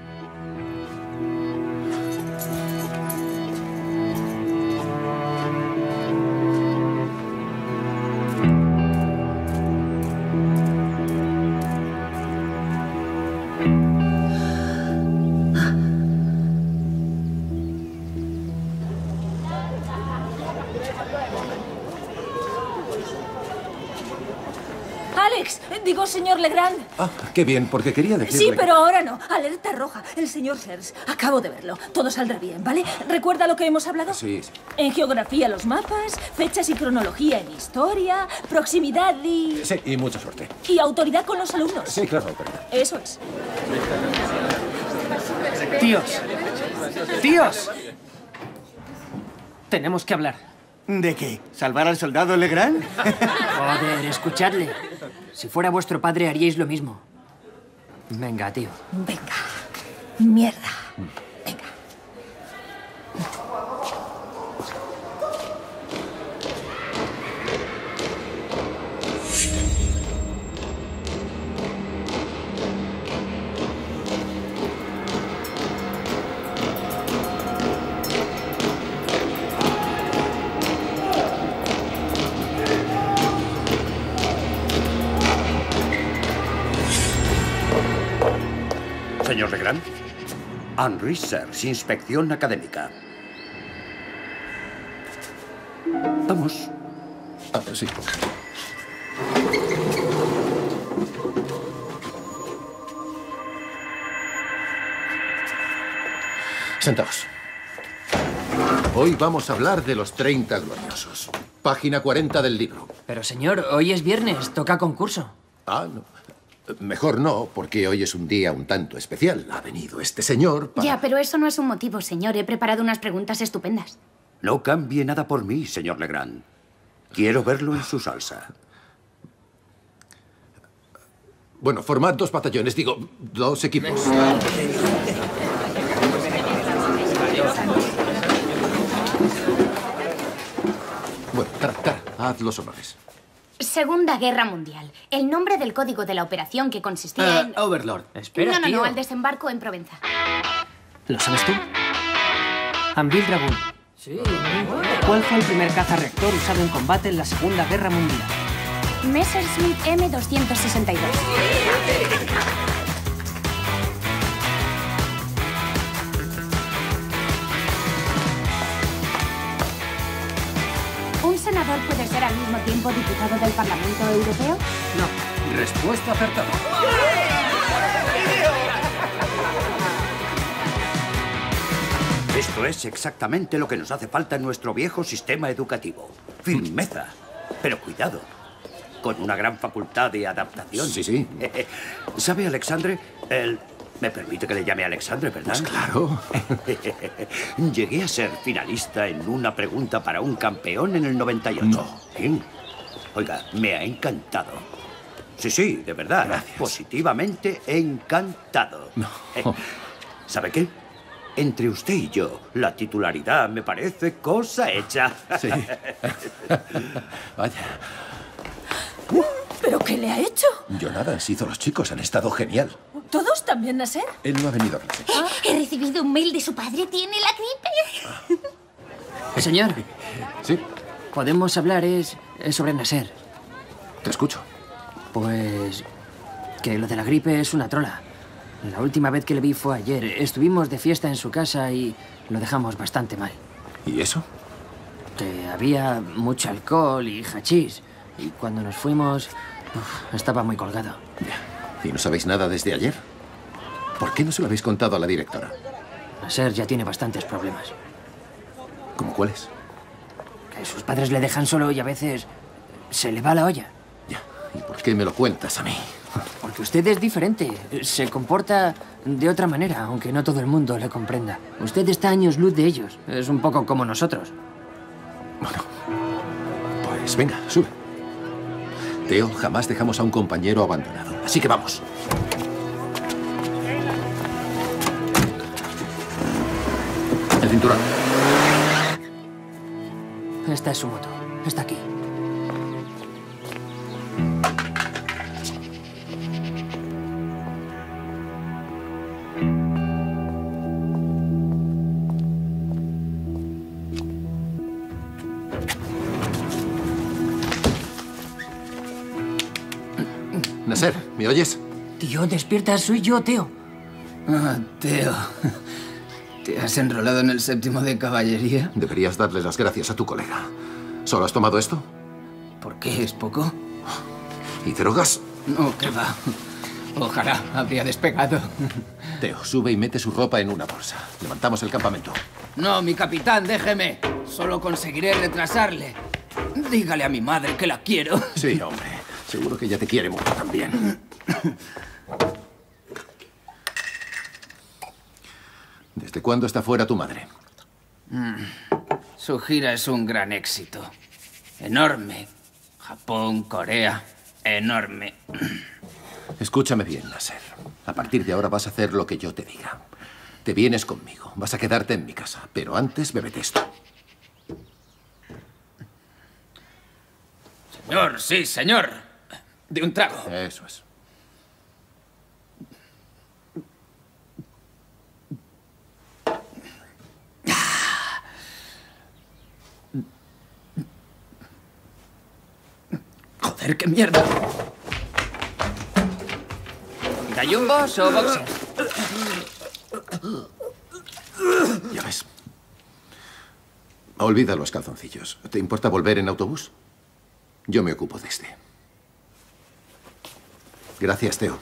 Alex, digo señor Legrand. Ah, qué bien, porque quería decirle... Sí, pero ahora no. Alerta roja. El señor Hers. Acabo de verlo. Todo saldrá bien, ¿vale? ¿Recuerda lo que hemos hablado? Sí. En geografía los mapas, fechas y cronología en historia, proximidad y... Sí, y mucha suerte. Y autoridad con los alumnos. Sí, claro, autoridad. Eso es. Tíos. Tíos. Tenemos que hablar. ¿De qué? ¿Salvar al soldado Legrand? Joder, escuchadle. Si fuera vuestro padre, haríais lo mismo. Venga, tío. Venga. Mierda. Venga. Señor Legrand. Henry Sers, inspección académica. Vamos. Ah, sí. Sentaos. Hoy vamos a hablar de los 30 gloriosos. Página 40 del libro. Pero señor, hoy es viernes, toca concurso. Ah, no. Mejor no, porque hoy es un día un tanto especial. Ha venido este señor para... Ya, pero eso no es un motivo, señor. He preparado unas preguntas estupendas. No cambie nada por mí, señor Legrand. Quiero verlo en su salsa. Bueno, formad 2 batallones, digo, 2 equipos. Bueno, Tara, haz los honores. Segunda Guerra Mundial. El nombre del código de la operación que consistía en... Overlord. Espera, No, tío. al desembarco en Provenza. ¿Lo sabes tú? Anvil Dragoon. Sí. ¿Cuál fue el primer caza reactor usado en combate en la Segunda Guerra Mundial? Messerschmitt M262. ¿Un senador puede ser al mismo tiempo diputado del Parlamento Europeo? No. Respuesta acertada. Esto es exactamente lo que nos hace falta en nuestro viejo sistema educativo. Firmeza. Pero cuidado. Con una gran facultad de adaptación. Sí, sí. ¿Sabe, Alexandre? Me permite que le llame Alexandre, ¿verdad? Pues claro. Llegué a ser finalista en una pregunta para un campeón en el 98. No. Sí. Oiga, me ha encantado. Sí, de verdad. Gracias. Positivamente encantado. No. ¿Sabe qué? Entre usted y yo, la titularidad me parece cosa hecha. Sí. Vaya. ¿Pero qué le ha hecho? Yo nada, han sido los chicos, han estado genial. ¿Todos también, Nasser? Él no ha venido a clase. He recibido un mail de su padre. Tiene la gripe. Señor. Sí. Podemos hablar, es sobre Nasser. Te escucho. Pues... que lo de la gripe es una trola. La última vez que le vi fue ayer. Estuvimos de fiesta en su casa y lo dejamos bastante mal. ¿Y eso? Que había mucho alcohol y hachís. Y cuando nos fuimos, estaba muy colgado. ¿Y no sabéis nada desde ayer? ¿Por qué no se lo habéis contado a la directora? Nasser ya tiene bastantes problemas. ¿Cómo cuáles? Que sus padres le dejan solo y a veces se le va la olla. Ya. ¿Y por qué me lo cuentas a mí? Porque usted es diferente. Se comporta de otra manera, aunque no todo el mundo le comprenda. Usted está a años luz de ellos. Es un poco como nosotros. Bueno, pues venga, sube. Teo, jamás dejamos a un compañero abandonado. Así que vamos. El cinturón. Esta es su moto. Está aquí. Nasser, ¿me oyes? Tío, despierta. Soy yo, Teo. Ah, Teo. ¿Te has enrolado en el 7º de caballería? Deberías darle las gracias a tu colega. ¿Solo has tomado esto? ¿Por qué? ¿Es poco? ¿Y drogas? No, ¿qué va? Ojalá habría despegado. Teo, sube y mete su ropa en una bolsa. Levantamos el campamento. No, mi capitán, déjeme. Solo conseguiré retrasarle. Dígale a mi madre que la quiero. Sí, hombre. Seguro que ella te quiere mucho también. ¿Desde cuándo está fuera tu madre? Su gira es un gran éxito. Enorme. Japón, Corea. Enorme. Escúchame bien, Nasser. A partir de ahora vas a hacer lo que yo te diga. Te vienes conmigo. Vas a quedarte en mi casa. Pero antes bébete esto. Señor, sí, señor. De un trago. Eso es. Joder, qué mierda. ¿Gallumbos o boxers? Ya ves. Olvida los calzoncillos. ¿Te importa volver en autobús? Yo me ocupo de este. Gracias, Teo.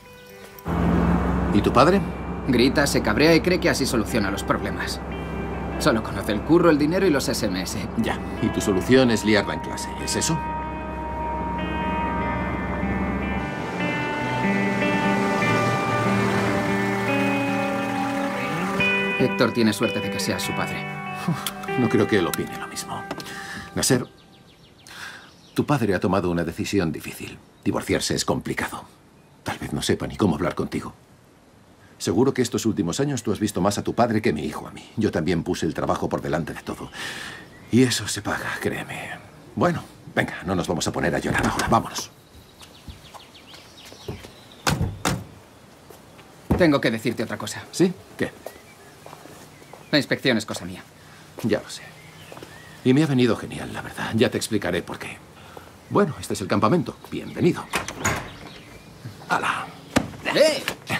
¿Y tu padre? Grita, se cabrea y cree que así soluciona los problemas. Solo conoce el curro, el dinero y los SMS. Ya. Y tu solución es liarla en clase. ¿Es eso? Héctor tiene suerte de que seas su padre. No creo que él opine lo mismo. Nasser, tu padre ha tomado una decisión difícil. Divorciarse es complicado. Tal vez no sepa ni cómo hablar contigo. Seguro que estos últimos años tú has visto más a tu padre que mi hijo a mí. Yo también puse el trabajo por delante de todo. Y eso se paga, créeme. Bueno, venga, no nos vamos a poner a llorar ahora. Vámonos. Tengo que decirte otra cosa. ¿Sí? ¿Qué? La inspección es cosa mía. Ya lo sé. Y me ha venido genial, la verdad. Ya te explicaré por qué. Bueno, este es el campamento. Bienvenido. ¡Hala! ¡Eh!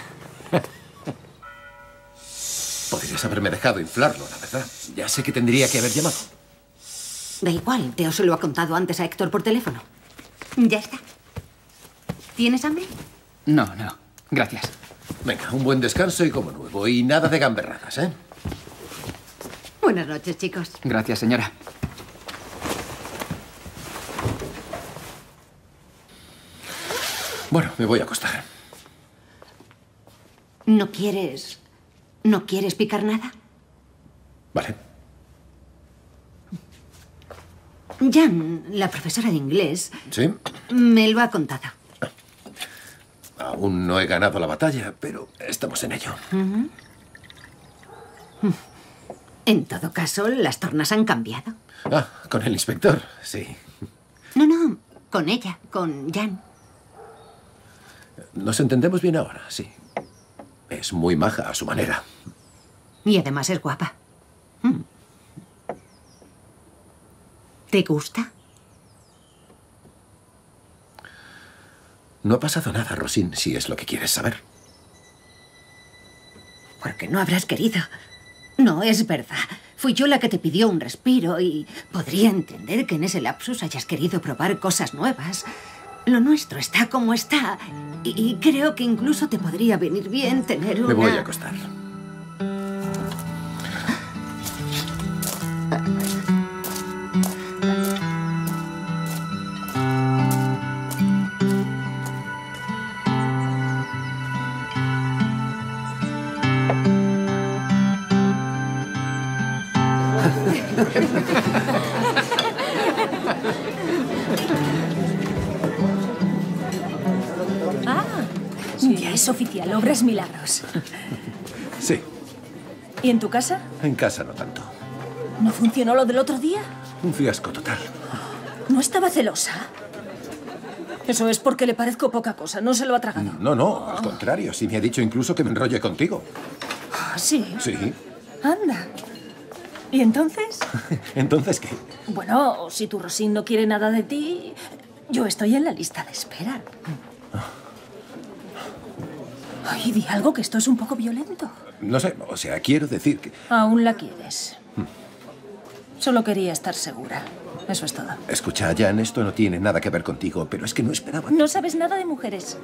Podrías haberme dejado inflarlo, la verdad. Ya sé que tendría que haber llamado. Da igual, Teo se lo ha contado antes a Héctor por teléfono. Ya está. ¿Tienes hambre? No, no. Gracias. Venga, un buen descanso y como nuevo. Y nada de gamberradas, ¿eh? Buenas noches, chicos. Gracias, señora. Bueno, me voy a acostar. ¿No quieres picar nada? Vale. Jan, la profesora de inglés, ¿Sí? me lo ha contado. Aún no he ganado la batalla, pero estamos en ello. Ujú. En todo caso, las tornas han cambiado. Ah, con el inspector, sí. No, con ella, con Jan. Nos entendemos bien ahora, sí. Es muy maja a su manera. Y además es guapa. ¿Te gusta? No ha pasado nada, Rosin, si es lo que quieres saber. Porque no habrás querido. No, es verdad. Fui yo la que te pidió un respiro y podría entender que en ese lapsus hayas querido probar cosas nuevas. Lo nuestro está como está. Y creo que incluso te podría venir bien tener una... Me voy a acostar. Ya es oficial, obras milagros. Sí, ¿Y en tu casa? en casa no tanto. ¿No funcionó lo del otro día? Un fiasco total. ¿No estaba celosa? Eso es porque le parezco poca cosa, no se lo ha tragado. No, al contrario. Sí me ha dicho incluso que me enrolle contigo. Ah, ¿sí? Sí. Anda. ¿Y entonces? ¿Entonces qué? Bueno, si tu Rosín no quiere nada de ti, yo estoy en la lista de espera. Ay, di algo, que esto es un poco violento. No sé, o sea, quiero decir que... Aún la quieres. Solo quería estar segura. Eso es todo. Escucha, Jan, esto no tiene nada que ver contigo, pero es que no esperaba... No sabes nada de mujeres.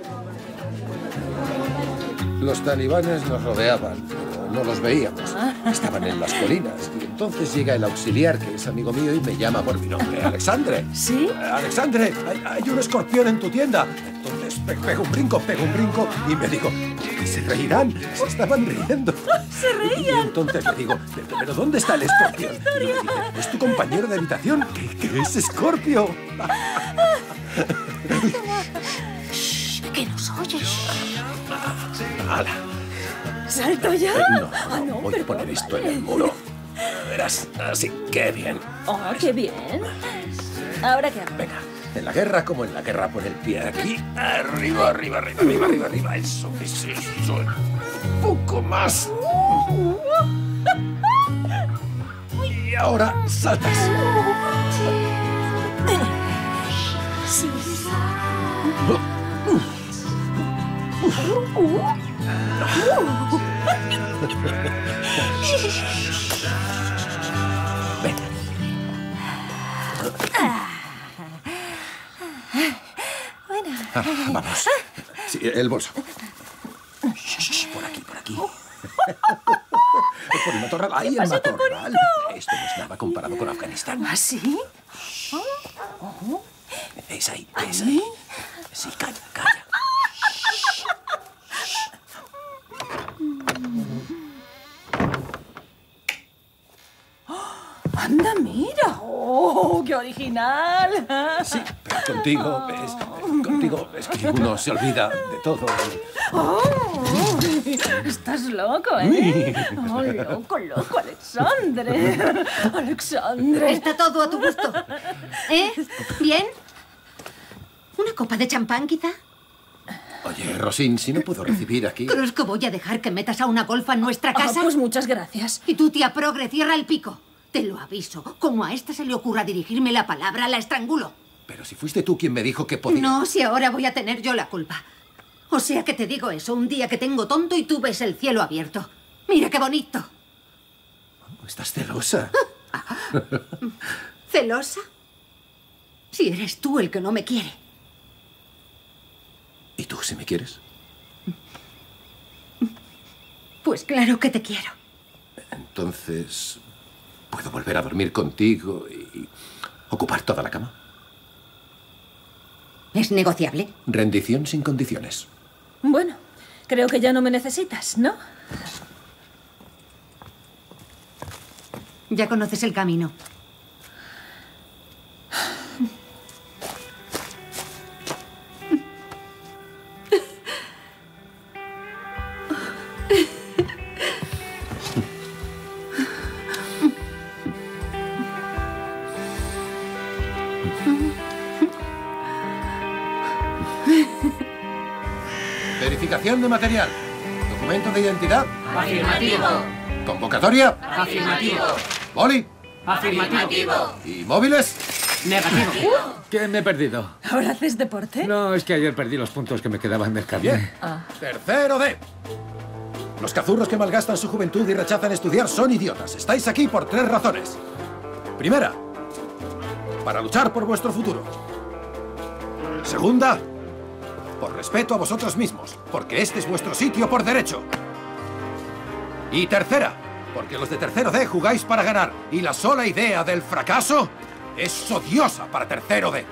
Los talibanes nos rodeaban, pero no los veíamos. Estaban en las colinas. Y entonces llega el auxiliar, que es amigo mío, y me llama por mi nombre. ¡Alexandre! ¿Sí? ¡Alexandre! Hay un escorpión en tu tienda. Entonces pego un brinco, y me digo, que se reirán. Se estaban riendo. ¡Se reían! Y entonces le digo, ¿pero dónde está el escorpión? Y me dice, ¿es tu compañero de habitación? ¿Qué es Escorpio? ¿Que nos oyes? ¡Hala! ¿Salto ya? No, voy a poner esto en el muro. Verás, así, qué bien. Oh, qué bien. ¿Ahora qué hago? Venga, en la guerra como en la guerra, pon el pie aquí. Arriba. Eso. Un poco más. Y ahora saltas. Sí. Ven. Bueno. Vamos. Sí, el bolso. Por aquí. por el matorral. ¡Ay, el matorral! Esto no es nada comparado con Afganistán. ¿Ah, sí? ¿Veis ahí? ¿Veis ahí? Sí, calla, calla. ¡Anda, mira! ¡Oh, qué original! Sí, pero contigo, es que uno se olvida de todo. Oh, estás loco, ¿eh? Oh, loco, Alexandre. Alexandre. Está todo a tu gusto. ¿Eh? ¿Bien? ¿Una copa de champán, quizá? Oye, Rosín, si no puedo recibir aquí... ¿Crees que voy a dejar que metas a una golfa en nuestra casa? Pues muchas gracias. Y tú, tía progre, cierra el pico. Te lo aviso. Como a esta se le ocurra dirigirme la palabra, la estrangulo. Pero si fuiste tú quien me dijo que podía... No, si ahora voy a tener yo la culpa. O sea que te digo eso un día que tengo tonto y tú ves el cielo abierto. Mira qué bonito. Estás celosa. ¿Celosa? Si eres tú el que no me quiere. ¿Y tú si me quieres? Pues claro que te quiero. Entonces, ¿puedo volver a dormir contigo y ocupar toda la cama? ¿Es negociable? Rendición sin condiciones. Bueno, creo que ya no me necesitas, ¿no? Ya conoces el camino. Verificación de material. Documento de identidad. Afirmativo. Convocatoria. Afirmativo. Boli. Afirmativo. ¿Y móviles? Negativo. ¿Qué me he perdido? ¿Ahora haces deporte? No, es que ayer perdí los puntos que me quedaban del carnet. Bien. Tercero D. Los cazurros que malgastan su juventud y rechazan estudiar son idiotas. Estáis aquí por 3 razones. Primera, para luchar por vuestro futuro. Segunda, por respeto a vosotros mismos, porque este es vuestro sitio por derecho. Y tercera, porque los de tercero D jugáis para ganar, y la sola idea del fracaso es odiosa para tercero D.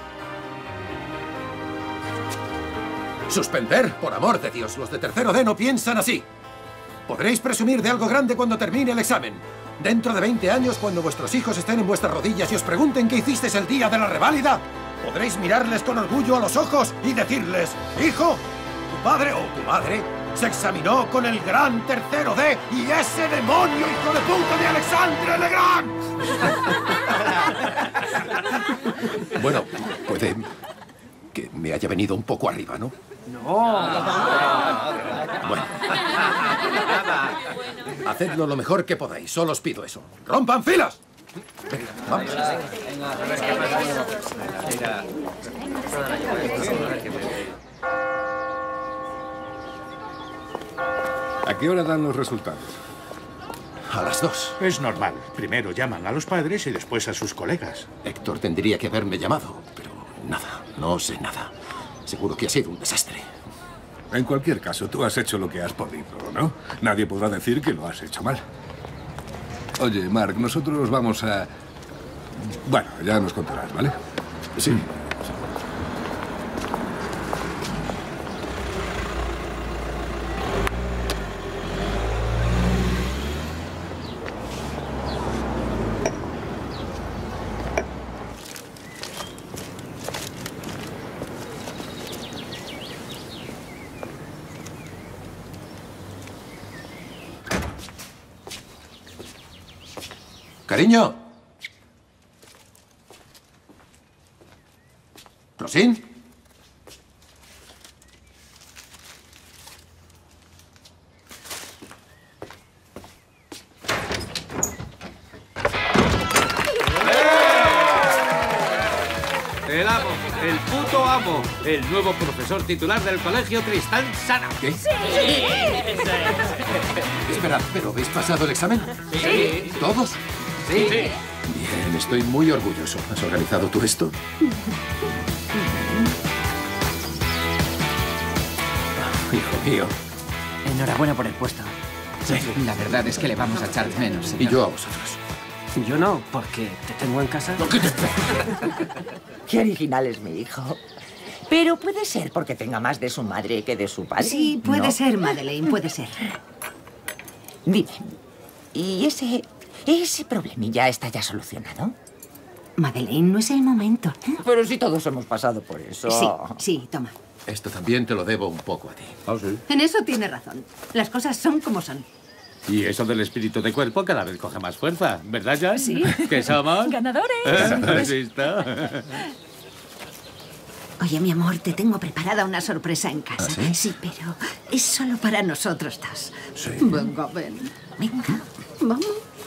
Suspender, por amor de Dios, los de tercero D no piensan así. Podréis presumir de algo grande cuando termine el examen. Dentro de 20 años, cuando vuestros hijos estén en vuestras rodillas y os pregunten qué hicisteis el día de la reválida, podréis mirarles con orgullo a los ojos y decirles: hijo, tu padre o tu madre se examinó con el gran tercero D y ese demonio hijo de puta de Alexandre Legrand. Bueno, puede que me haya venido un poco arriba, ¿no? Bueno. Hacedlo lo mejor que podáis, solo os pido eso. ¡Rompan filas! Venga, vamos. ¿A qué hora dan los resultados? A las 2. Es normal. Primero llaman a los padres y después a sus colegas. Héctor tendría que haberme llamado, pero nada, no sé nada. Seguro que ha sido un desastre. En cualquier caso, tú has hecho lo que has podido, ¿no? Nadie podrá decir que lo has hecho mal. Oye, Mark, nosotros vamos a... Bueno, ya nos contarás, ¿vale? Sí. Cariño. ¿Rosín? El amo, el puto amo, el nuevo profesor titular del colegio Tristán Sana. ¿Qué? ¡Sí! Esperad, ¿pero habéis pasado el examen? Sí. ¿Todos? Sí. Bien, estoy muy orgulloso. ¿Has organizado tú esto? Hijo mío. Enhorabuena por el puesto. La verdad es que le vamos a echar de menos, señor. Y yo a vosotros. Yo no, porque te tengo en casa. Qué original es mi hijo. Pero puede ser porque tenga más de su madre que de su padre. Sí, puede ¿no? ser, Madeleine, puede ser. Dime, ¿y ese problemilla está ya solucionado? Madeleine, no es el momento. Pero si todos hemos pasado por eso. Sí, toma. Esto también te lo debo un poco a ti. ¿Ah, sí? En eso tiene razón. Las cosas son como son. Y eso del espíritu de cuerpo cada vez coge más fuerza, ¿verdad, Jan? Sí. ¿Qué somos? ¡Ganadores! ¿Has visto? Oye, mi amor, te tengo preparada una sorpresa en casa. ¿Ah, sí? Sí, pero es solo para nosotros dos. Sí. Venga, ven. Venga, vamos.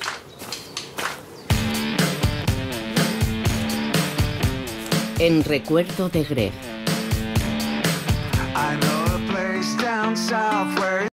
En recuerdo de Greg. I know a place down south